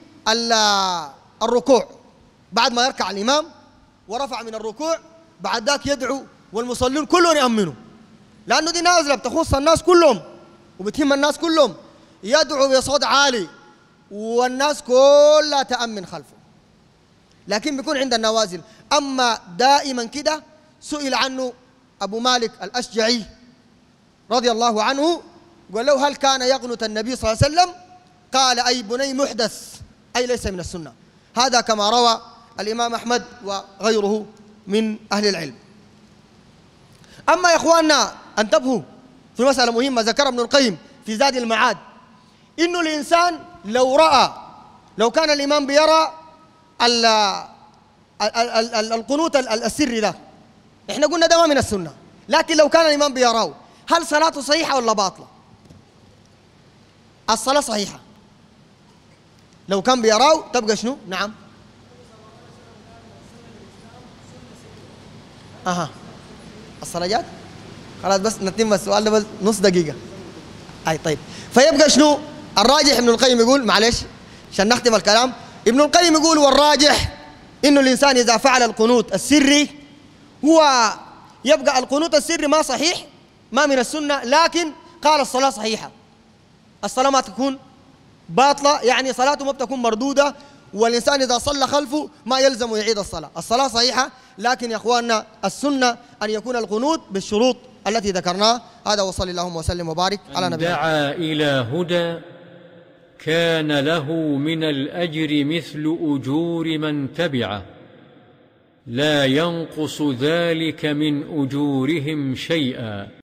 الركوع، بعد ما يركع الإمام ورفع من الركوع بعد ذاك يدعو والمصلين كلهم يأمنوا، لأنه دي نازلة بتخص الناس كلهم وبتهم الناس كلهم، يدعو بصوت عالي والناس كلها تأمن خلفه. لكن بيكون عند النوازل. أما دائما كده سئل عنه أبو مالك الأشجعي رضي الله عنه، قال له هل كان يقنت النبي صلى الله عليه وسلم؟ قال أي بني محدث، أي ليس من السنة. هذا كما روى الإمام أحمد وغيره من أهل العلم. أما يا إخواننا انتبهوا في مسألة مهمة ذكر ابن القيم في زاد المعاد، إنه الإنسان لو رأى، لو كان الإمام بيرى ال ال ال القنوت السري ده، إحنا قلنا ده ما من السنة، لكن لو كان الإمام بيراه هل صلاته صحيحة ولا باطلة؟ الصلاة صحيحة لو كان بيراه، تبقى شنو؟ نعم. أها الصلاة جات؟ خلاص بس نتم السؤال ده بس نص دقيقة. أي طيب، فيبقى شنو؟ الراجح ابن القيم يقول، معلش عشان نختم الكلام، ابن القيم يقول والراجح إنه الإنسان إذا فعل القنوت السري هو يبقى القنوت السري ما صحيح، ما من السنة، لكن قال الصلاة صحيحة، الصلاة ما تكون باطلة، يعني صلاته ما بتكون مردودة، والإنسان إذا صلى خلفه ما يلزم يعيد الصلاة، الصلاة صحيحة. لكن يا إخواننا السنة أن يكون القنوت بالشروط التي ذكرناها. هذا وصلى اللهم وسلم وبارك على نبينا. دعا إلى هدى كان له من الأجر مثل أجور من تبعه، لا ينقص ذلك من أجورهم شيئا.